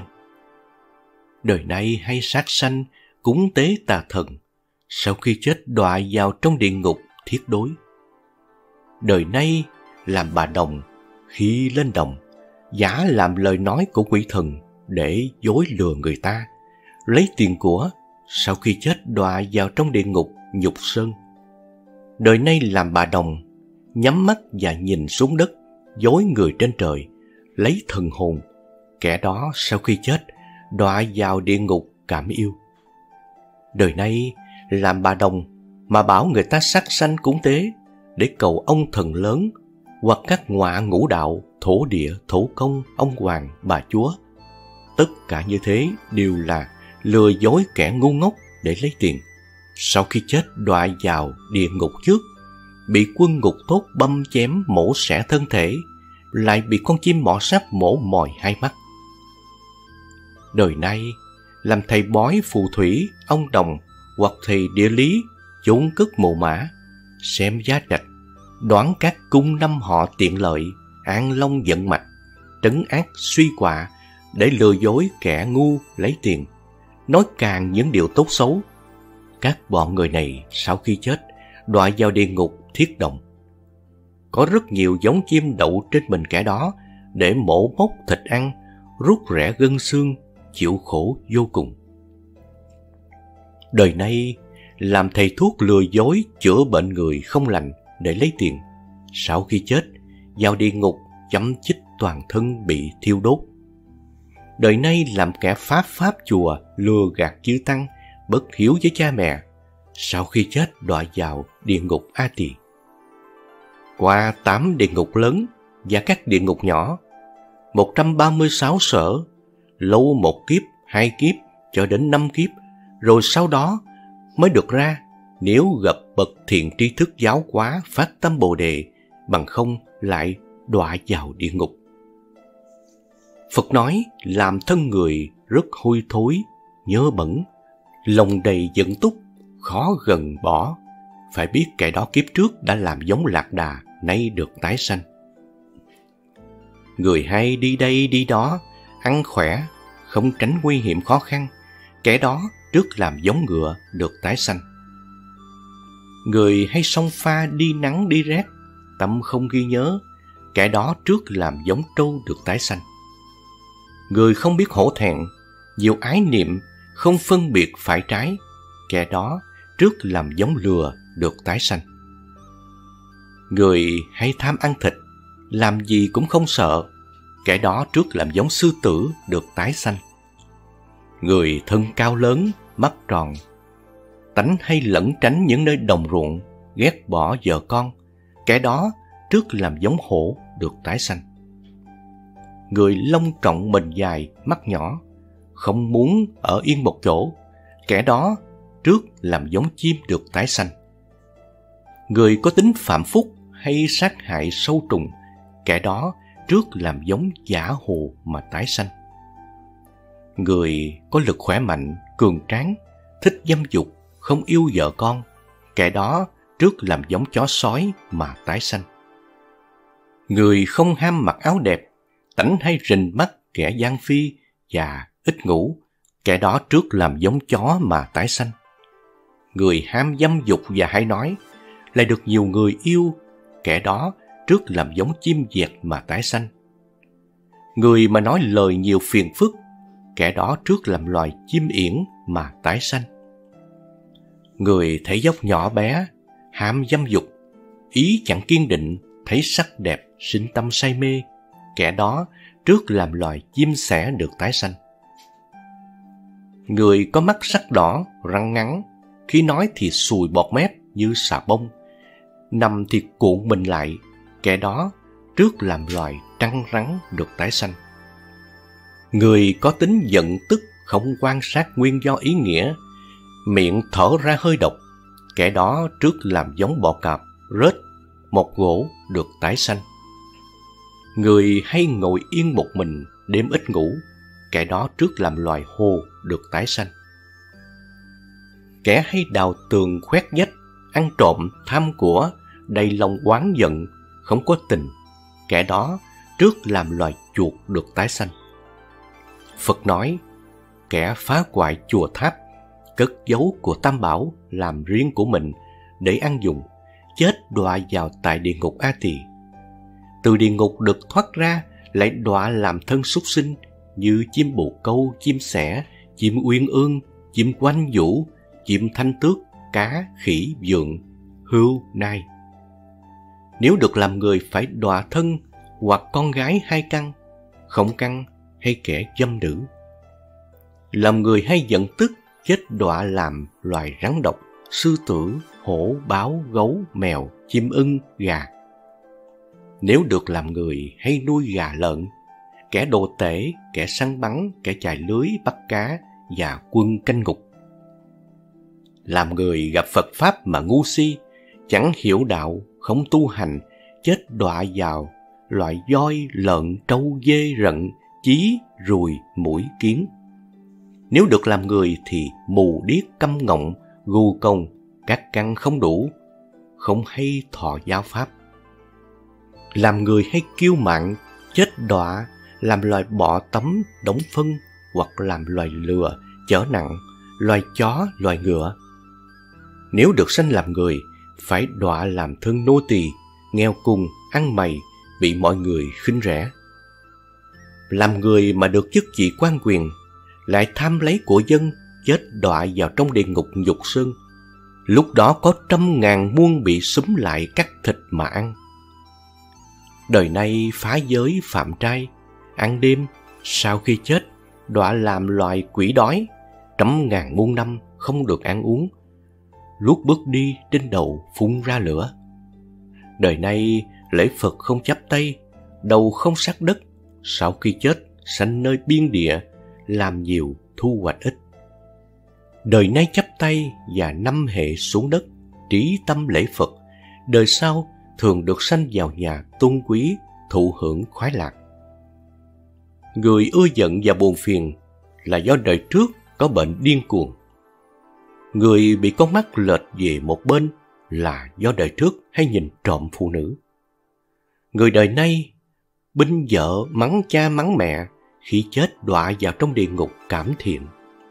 Đời nay hay sát sanh, cúng tế tà thần, sau khi chết đọa vào trong địa ngục Thiết Đối. Đời nay làm bà đồng, khi lên đồng, giả làm lời nói của quỷ thần để dối lừa người ta, lấy tiền của, sau khi chết đọa vào trong địa ngục Nhục Sơn. Đời nay làm bà đồng, nhắm mắt và nhìn xuống đất, dối người trên trời, lấy thần hồn, kẻ đó sau khi chết đọa vào địa ngục Cảm Yêu. Đời nay làm bà đồng mà bảo người ta sát sanh cúng tế để cầu ông thần lớn hoặc các ngọa ngũ đạo, thổ địa, thổ công, ông hoàng, bà chúa. Tất cả như thế đều là lừa dối kẻ ngu ngốc để lấy tiền. Sau khi chết đọa vào địa ngục trước, bị quân ngục tốt băm chém mổ xẻ thân thể, lại bị con chim mọ sắt mổ mồi hai mắt. Đời nay làm thầy bói phù thủy, ông đồng hoặc thầy địa lý, chốn cất mồ mã, xem giá trạch, đoán các cung năm họ tiện lợi, an long vận mạch, trấn ác suy quạ để lừa dối kẻ ngu lấy tiền, nói càng những điều tốt xấu. Các bọn người này sau khi chết đọa vào địa ngục Thiết Động. Có rất nhiều giống chim đậu trên mình kẻ đó để mổ móc thịt ăn, rút rẽ gân xương, chịu khổ vô cùng. Đời nay làm thầy thuốc lừa dối chữa bệnh người không lành để lấy tiền, sau khi chết vào địa ngục chấm chích toàn thân bị thiêu đốt. Đời nay làm kẻ phá pháp chùa lừa gạt chư tăng, bất hiếu với cha mẹ, sau khi chết đọa vào địa ngục A Tỳ. Qua 8 địa ngục lớn và các địa ngục nhỏ, 136 sở, lâu 1 kiếp, 2 kiếp cho đến 5 kiếp, rồi sau đó mới được ra nếu gặp bậc thiện tri thức giáo hóa phát tâm Bồ Đề, bằng không lại đọa vào địa ngục. Phật nói làm thân người rất hôi thối, nhơ bẩn, lòng đầy giận túc, khó gần bỏ. Phải biết kẻ đó kiếp trước đã làm giống lạc đà, nay được tái sanh. Người hay đi đây đi đó, ăn khỏe, không tránh nguy hiểm khó khăn, kẻ đó trước làm giống ngựa được tái sanh. Người hay xông pha đi nắng đi rét, tâm không ghi nhớ, kẻ đó trước làm giống trâu được tái sanh. Người không biết hổ thẹn, nhiều ái niệm, không phân biệt phải trái, kẻ đó trước làm giống lừa được tái sanh. Người hay tham ăn thịt, làm gì cũng không sợ, kẻ đó trước làm giống sư tử được tái sanh. Người thân cao lớn, mắt tròn, tánh hay lẩn tránh những nơi đồng ruộng, ghét bỏ vợ con, kẻ đó trước làm giống hổ được tái sanh. Người lông trọng mình dài, mắt nhỏ, không muốn ở yên một chỗ, kẻ đó trước làm giống chim được tái sanh. Người có tính phạm phúc hay sát hại sâu trùng, kẻ đó trước làm giống giả hồ mà tái sanh. Người có lực khỏe mạnh, cường tráng, thích dâm dục, không yêu vợ con, kẻ đó trước làm giống chó sói mà tái sanh. Người không ham mặc áo đẹp, tánh hay rình mắt kẻ gian phi và ít ngủ, kẻ đó trước làm giống chó mà tái sanh. Người ham dâm dục và hay nói, lại được nhiều người yêu, kẻ đó trước làm giống chim dẹt mà tái sanh. Người mà nói lời nhiều phiền phức, kẻ đó trước làm loài chim yển mà tái sanh. Người thấy dốc nhỏ bé, ham dâm dục, ý chẳng kiên định, thấy sắc đẹp, sinh tâm say mê, kẻ đó trước làm loài chim sẻ được tái sanh. Người có mắt sắc đỏ, răng ngắn, khi nói thì sùi bọt mép như xà bông, nằm thì cuộn mình lại, kẻ đó trước làm loài trăng rắn được tái sanh. Người có tính giận tức, không quan sát nguyên do ý nghĩa, miệng thở ra hơi độc, kẻ đó trước làm giống bọ cạp, rết, một gỗ được tái sanh. Người hay ngồi yên một mình, đêm ít ngủ, kẻ đó trước làm loài hồ được tái sanh. Kẻ hay đào tường khoét vách, ăn trộm, tham của, đầy lòng oán giận, không có tình, kẻ đó trước làm loài chuột được tái sanh. Phật nói, kẻ phá hoại chùa tháp, cất giấu của Tam Bảo làm riêng của mình để ăn dùng, chết đọa vào tại địa ngục A Tỳ. Từ địa ngục được thoát ra lại đọa làm thân súc sinh như chim bồ câu, chim sẻ, chim uyên ương, chim quanh vũ, chim thanh tước, cá, khỉ, vượn, hươu, nai. Nếu được làm người phải đọa thân hoặc con gái hai căn, không căn hay kẻ dâm nữ. Làm người hay giận tức, chết đọa làm loài rắn độc, sư tử, hổ, báo, gấu, mèo, chim ưng, gà. Nếu được làm người hay nuôi gà lợn, kẻ đồ tể, kẻ săn bắn, kẻ chài lưới bắt cá và quân canh ngục. Làm người gặp Phật Pháp mà ngu si, chẳng hiểu đạo, không tu hành, chết đọa vào loại voi, lợn, trâu, dê, rận, chí, ruồi, muỗi, kiến. Nếu được làm người thì mù điếc, câm ngọng, gù cong, các căn không đủ, không hay thọ giáo pháp. Làm người hay kiêu mạn, chết đọa làm loài bọ tấm, đóng phân, hoặc làm loài lừa, chở nặng, loài chó, loài ngựa. Nếu được sanh làm người, phải đọa làm thân nô tỳ, nghèo cùng, ăn mày, bị mọi người khinh rẻ. Làm người mà được chức vị quan quyền, lại tham lấy của dân, chết đọa vào trong địa ngục nhục sơn. Lúc đó có 100.000 muôn bị xúm lại cắt thịt mà ăn. Đời nay phá giới phạm trai, ăn đêm, sau khi chết đọa làm loài quỷ đói, 100.000 muôn năm không được ăn uống, lúc bước đi trên đầu phun ra lửa. Đời nay lễ Phật không chắp tay, đầu không sát đất, sau khi chết sanh nơi biên địa, làm nhiều thu hoạch ít. Đời nay chắp tay và 5 hệ xuống đất, trí tâm lễ Phật, đời sau thường được sanh vào nhà tôn quý, thụ hưởng khoái lạc. Người ưa giận và buồn phiền là do đời trước có bệnh điên cuồng. Người bị con mắt lệch về một bên là do đời trước hay nhìn trộm phụ nữ. Người đời nay binh vợ mắng cha mắng mẹ, khi chết đọa vào trong địa ngục cảm thiện.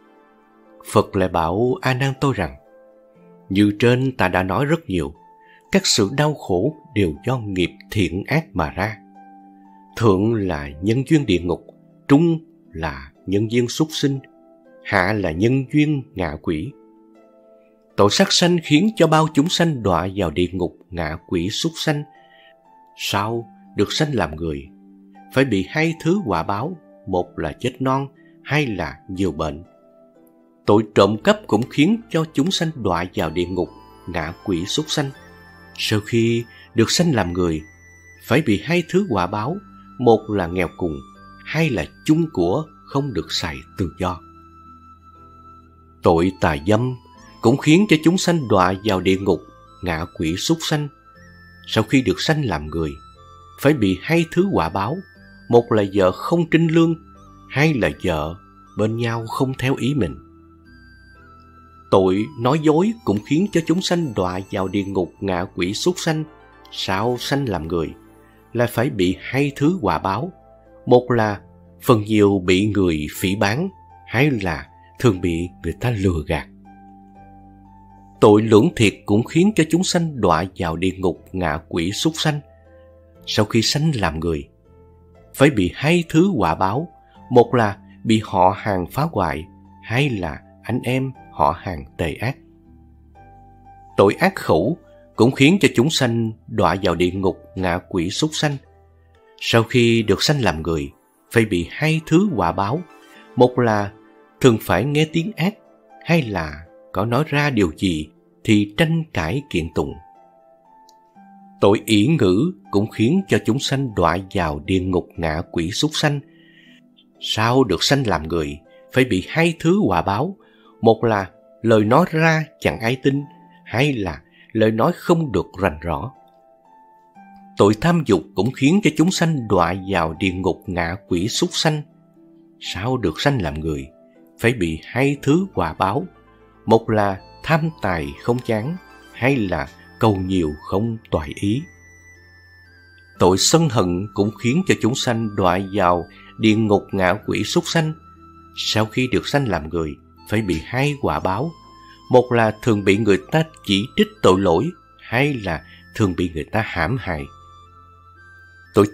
Phật lại bảo A Nan tôi rằng, như trên ta đã nói rất nhiều, các sự đau khổ đều do nghiệp thiện ác mà ra. Thượng là nhân duyên địa ngục, trung là nhân duyên súc sinh, hạ là nhân duyên ngạ quỷ. Tội sát sanh khiến cho bao chúng sanh đọa vào địa ngục ngạ quỷ súc sanh. Sau được sanh làm người, phải bị hai thứ quả báo, một là chết non, hai là nhiều bệnh. Tội trộm cắp cũng khiến cho chúng sanh đọa vào địa ngục ngạ quỷ súc sanh. Sau khi được sanh làm người, phải bị hai thứ quả báo, một là nghèo cùng, hai là chung của không được xài tự do. Tội tà dâm cũng khiến cho chúng sanh đọa vào địa ngục ngạ quỷ súc sanh. Sau khi được sanh làm người, phải bị hai thứ quả báo, một là vợ không trinh lương, hai là vợ bên nhau không theo ý mình. Tội nói dối cũng khiến cho chúng sanh đọa vào địa ngục ngạ quỷ súc sanh. Sau sanh làm người, là phải bị hai thứ quả báo, một là phần nhiều bị người phỉ báng, hai là thường bị người ta lừa gạt. Tội lưỡng thiệt cũng khiến cho chúng sanh đọa vào địa ngục ngạ quỷ súc sanh. Sau khi sanh làm người, phải bị hai thứ quả báo, một là bị họ hàng phá hoại, hai là anh em họ hàng tề ác. Tội ác khẩu cũng khiến cho chúng sanh đọa vào địa ngục ngạ quỷ súc sanh. Sau khi được sanh làm người, phải bị hai thứ quả báo, một là thường phải nghe tiếng ác, hai là có nói ra điều gì thì tranh cãi kiện tụng. Tội ỷ ngữ cũng khiến cho chúng sanh đọa vào địa ngục ngạ quỷ súc sanh. Sau được sanh làm người, phải bị hai thứ quả báo, một là lời nói ra chẳng ai tin, hai là lời nói không được rành rõ. Tội tham dục cũng khiến cho chúng sanh đọa vào địa ngục ngạ quỷ súc sanh. Sau được sanh làm người, phải bị hai thứ quả báo, một là tham tài không chán, hay là cầu nhiều không toại ý. Tội sân hận cũng khiến cho chúng sanh đọa vào địa ngục ngạ quỷ súc sanh. Sau khi được sanh làm người, phải bị hai quả báo, một là thường bị người ta chỉ trích tội lỗi, hai là thường bị người ta hãm hại. Tội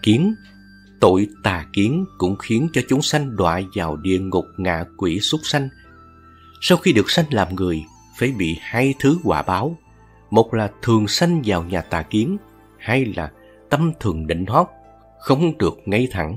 tà kiến cũng khiến cho chúng sanh đọa vào địa ngục ngạ quỷ súc sanh. Sau khi được sanh làm người, phải bị hai thứ quả báo, một là thường sanh vào nhà tà kiến, hai là tâm thường định hót, không được ngay thẳng.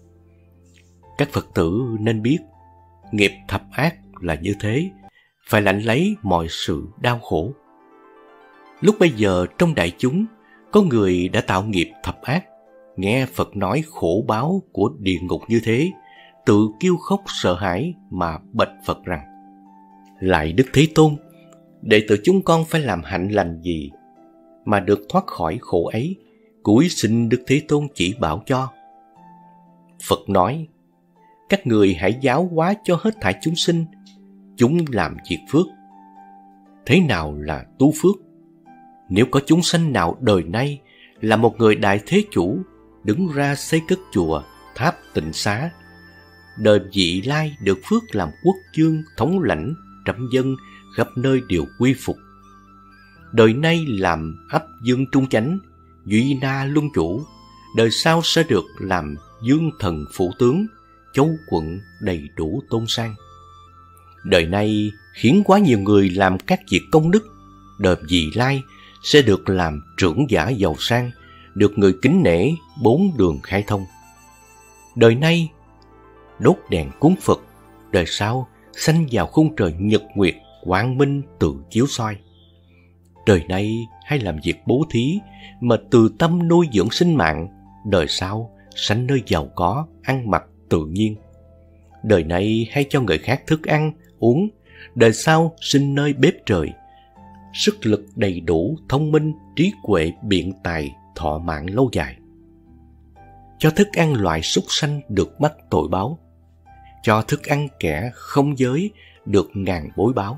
Các Phật tử nên biết, nghiệp thập ác là như thế, phải lãnh lấy mọi sự đau khổ. Lúc bây giờ trong đại chúng, có người đã tạo nghiệp thập ác, nghe Phật nói khổ báo của địa ngục như thế, tự kêu khóc sợ hãi mà bạch Phật rằng: Lạy Đức Thế Tôn, đệ tử chúng con phải làm hạnh lành gì mà được thoát khỏi khổ ấy, cúi xin Đức Thế Tôn chỉ bảo cho. Phật nói: Các người hãy giáo hóa cho hết thảy chúng sinh, chúng làm việc phước. Thế nào là tu phước? Nếu có chúng sanh nào đời nay là một người đại thế chủ, đứng ra xây cất chùa, tháp tịnh xá, đời vị lai được phước làm quốc vương, thống lãnh, trăm dân, khắp nơi đều quy phục. Đời nay làm ấp dương trung chánh, duy na luân chủ, đời sau sẽ được làm dương thần phủ tướng, châu quận đầy đủ tôn sang. Đời nay khiến quá nhiều người làm các việc công đức, đời vị lai sẽ được làm trưởng giả giàu sang, được người kính nể, bốn đường khai thông. Đời nay đốt đèn cúng Phật, đời sau sanh vào khung trời nhật nguyệt, quang minh tự chiếu soi. Đời nay hay làm việc bố thí mà từ tâm nuôi dưỡng sinh mạng, đời sau sanh nơi giàu có, ăn mặc tự nhiên. Đời này hay cho người khác thức ăn, uống, đời sau sinh nơi bếp trời, sức lực đầy đủ, thông minh, trí huệ, biện tài, thọ mạng lâu dài. Cho thức ăn loại súc sanh được mắc tội báo, cho thức ăn kẻ không giới được ngàn bối báo.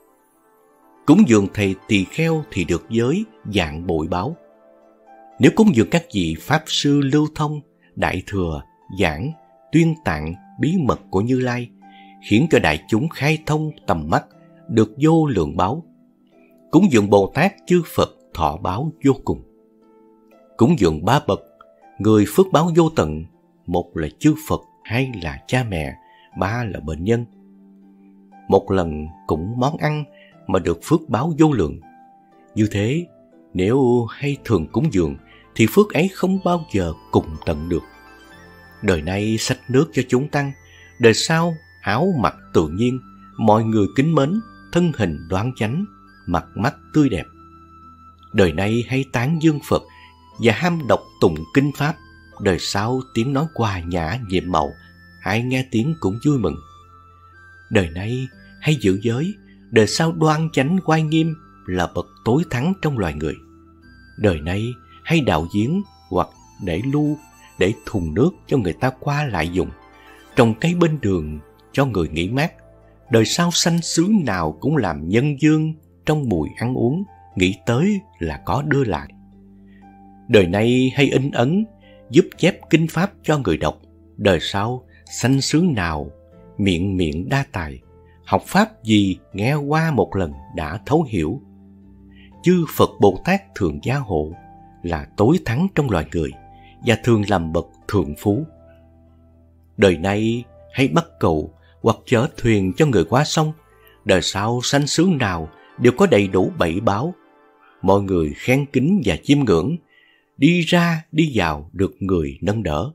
Cúng dường thầy tỳ kheo thì được giới vạn bội báo. Nếu cúng dường các vị Pháp Sư Lưu Thông, Đại Thừa, Giảng, Tuyên Tạng, bí mật của Như Lai, khiến cho đại chúng khai thông tầm mắt, được vô lượng báo. Cúng dường Bồ Tát chư Phật thọ báo vô cùng. Cúng dường ba bậc, người phước báo vô tận, một là chư Phật, hai là cha mẹ, ba là bệnh nhân. Một lần cúng món ăn mà được phước báo vô lượng. Như thế, nếu hay thường cúng dường thì phước ấy không bao giờ cùng tận được. Đời nay xách nước cho chúng tăng, đời sau áo mặc tự nhiên, mọi người kính mến, thân hình đoan chánh, mặt mắt tươi đẹp. Đời nay hay tán dương Phật và ham đọc tụng kinh pháp, đời sau tiếng nói hòa nhã nhiệm màu, ai nghe tiếng cũng vui mừng. Đời nay hay giữ giới, đời sau đoan chánh oai nghiêm, là bậc tối thắng trong loài người. Đời nay hay đạo giếng hoặc để lu, để thùng nước cho người ta qua lại dùng, trồng cây bên đường cho người nghỉ mát. Đời sau sanh xứ nào cũng làm nhân dương, trong mùi ăn uống, nghĩ tới là có đưa lại. Đời nay hay in ấn, giúp chép kinh pháp cho người đọc. Đời sau sanh xứ nào miệng đa tài, học pháp gì nghe qua một lần đã thấu hiểu. Chư Phật Bồ Tát thường gia hộ, là tối thắng trong loài người và thường làm bậc thượng phú. Đời nay hay bắt cầu hoặc chở thuyền cho người qua sông. Đời sau sanh xứ nào đều có đầy đủ bảy báo. Mọi người khen kính và chiêm ngưỡng, đi ra đi vào được người nâng đỡ.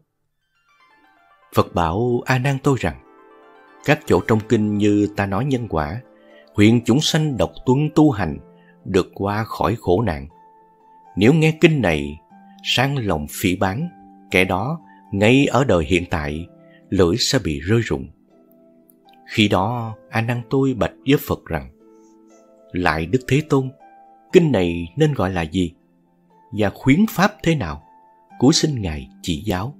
Phật bảo A Nan tôi rằng, các chỗ trong kinh như ta nói nhân quả, khuyên chúng sanh độc tuân tu hành, được qua khỏi khổ nạn. Nếu nghe kinh này, sang lòng phỉ báng, kẻ đó ngay ở đời hiện tại, lưỡi sẽ bị rơi rụng. Khi đó, A Nan tôi bạch với Phật rằng, lại Đức Thế Tôn, kinh này nên gọi là gì? Và khuyến pháp thế nào? Cúi xin Ngài chỉ giáo.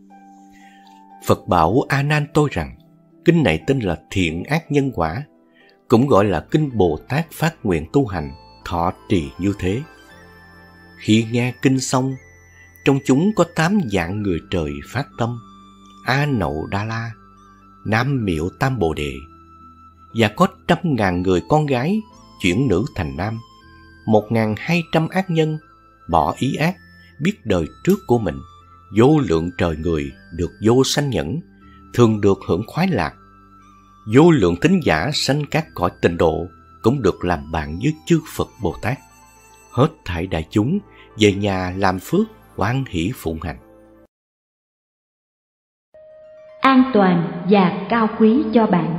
Phật bảo A Nan tôi rằng, kinh này tên là Thiện Ác Nhân Quả, cũng gọi là kinh Bồ Tát phát nguyện tu hành, thọ trì như thế. Khi nghe kinh xong, trong chúng có 8 dạng người trời phát tâm: A Nậu Đa La, Nam Miệu Tam Bồ Đề, và có 100.000 người con gái chuyển nữ thành nam, 1.200 ác nhân bỏ ý ác, biết đời trước của mình, vô lượng trời người được vô sanh nhẫn, thường được hưởng khoái lạc. Vô lượng thính giả sanh các cõi tịnh độ cũng được làm bạn với chư Phật Bồ Tát. Hết thảy đại chúng về nhà làm phước, hoan hỷ phụng hành. An toàn và cao quý cho bạn.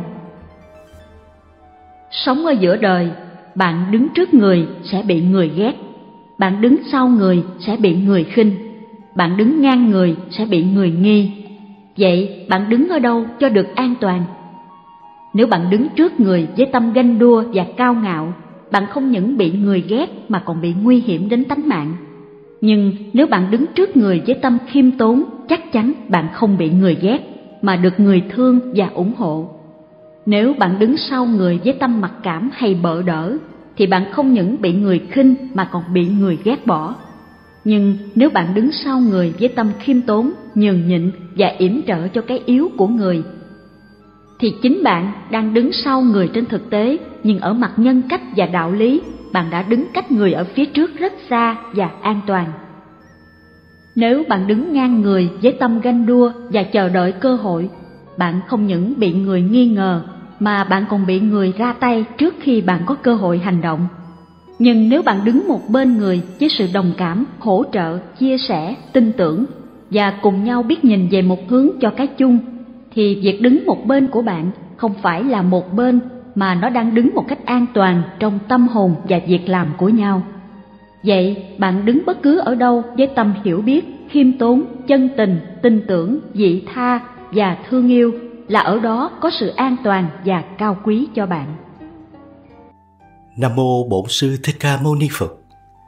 Sống ở giữa đời, bạn đứng trước người sẽ bị người ghét, bạn đứng sau người sẽ bị người khinh, bạn đứng ngang người sẽ bị người nghi. Vậy bạn đứng ở đâu cho được an toàn? Nếu bạn đứng trước người với tâm ganh đua và cao ngạo, bạn không những bị người ghét mà còn bị nguy hiểm đến tánh mạng. Nhưng nếu bạn đứng trước người với tâm khiêm tốn, chắc chắn bạn không bị người ghét mà được người thương và ủng hộ. Nếu bạn đứng sau người với tâm mặc cảm hay bợ đỡ, thì bạn không những bị người khinh mà còn bị người ghét bỏ. Nhưng nếu bạn đứng sau người với tâm khiêm tốn, nhường nhịn và yểm trợ cho cái yếu của người, thì chính bạn đang đứng sau người trên thực tế, nhưng ở mặt nhân cách và đạo lý, bạn đã đứng cách người ở phía trước rất xa và an toàn. Nếu bạn đứng ngang người với tâm ganh đua và chờ đợi cơ hội, bạn không những bị người nghi ngờ, mà bạn còn bị người ra tay trước khi bạn có cơ hội hành động. Nhưng nếu bạn đứng một bên người với sự đồng cảm, hỗ trợ, chia sẻ, tin tưởng và cùng nhau biết nhìn về một hướng cho cái chung, thì việc đứng một bên của bạn không phải là một bên, mà nó đang đứng một cách an toàn trong tâm hồn và việc làm của nhau. Vậy bạn đứng bất cứ ở đâu với tâm hiểu biết, khiêm tốn, chân tình, tin tưởng, vị tha và thương yêu, là ở đó có sự an toàn và cao quý cho bạn. Nam mô Bổn Sư Thích Ca Mâu Ni Phật.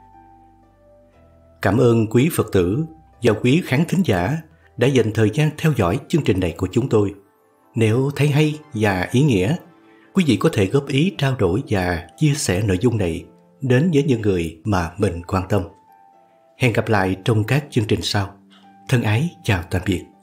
Cảm ơn quý Phật tử và quý khán thính giả đã dành thời gian theo dõi chương trình này của chúng tôi. Nếu thấy hay và ý nghĩa, quý vị có thể góp ý, trao đổi và chia sẻ nội dung này đến với những người mà mình quan tâm. Hẹn gặp lại trong các chương trình sau. Thân ái chào tạm biệt.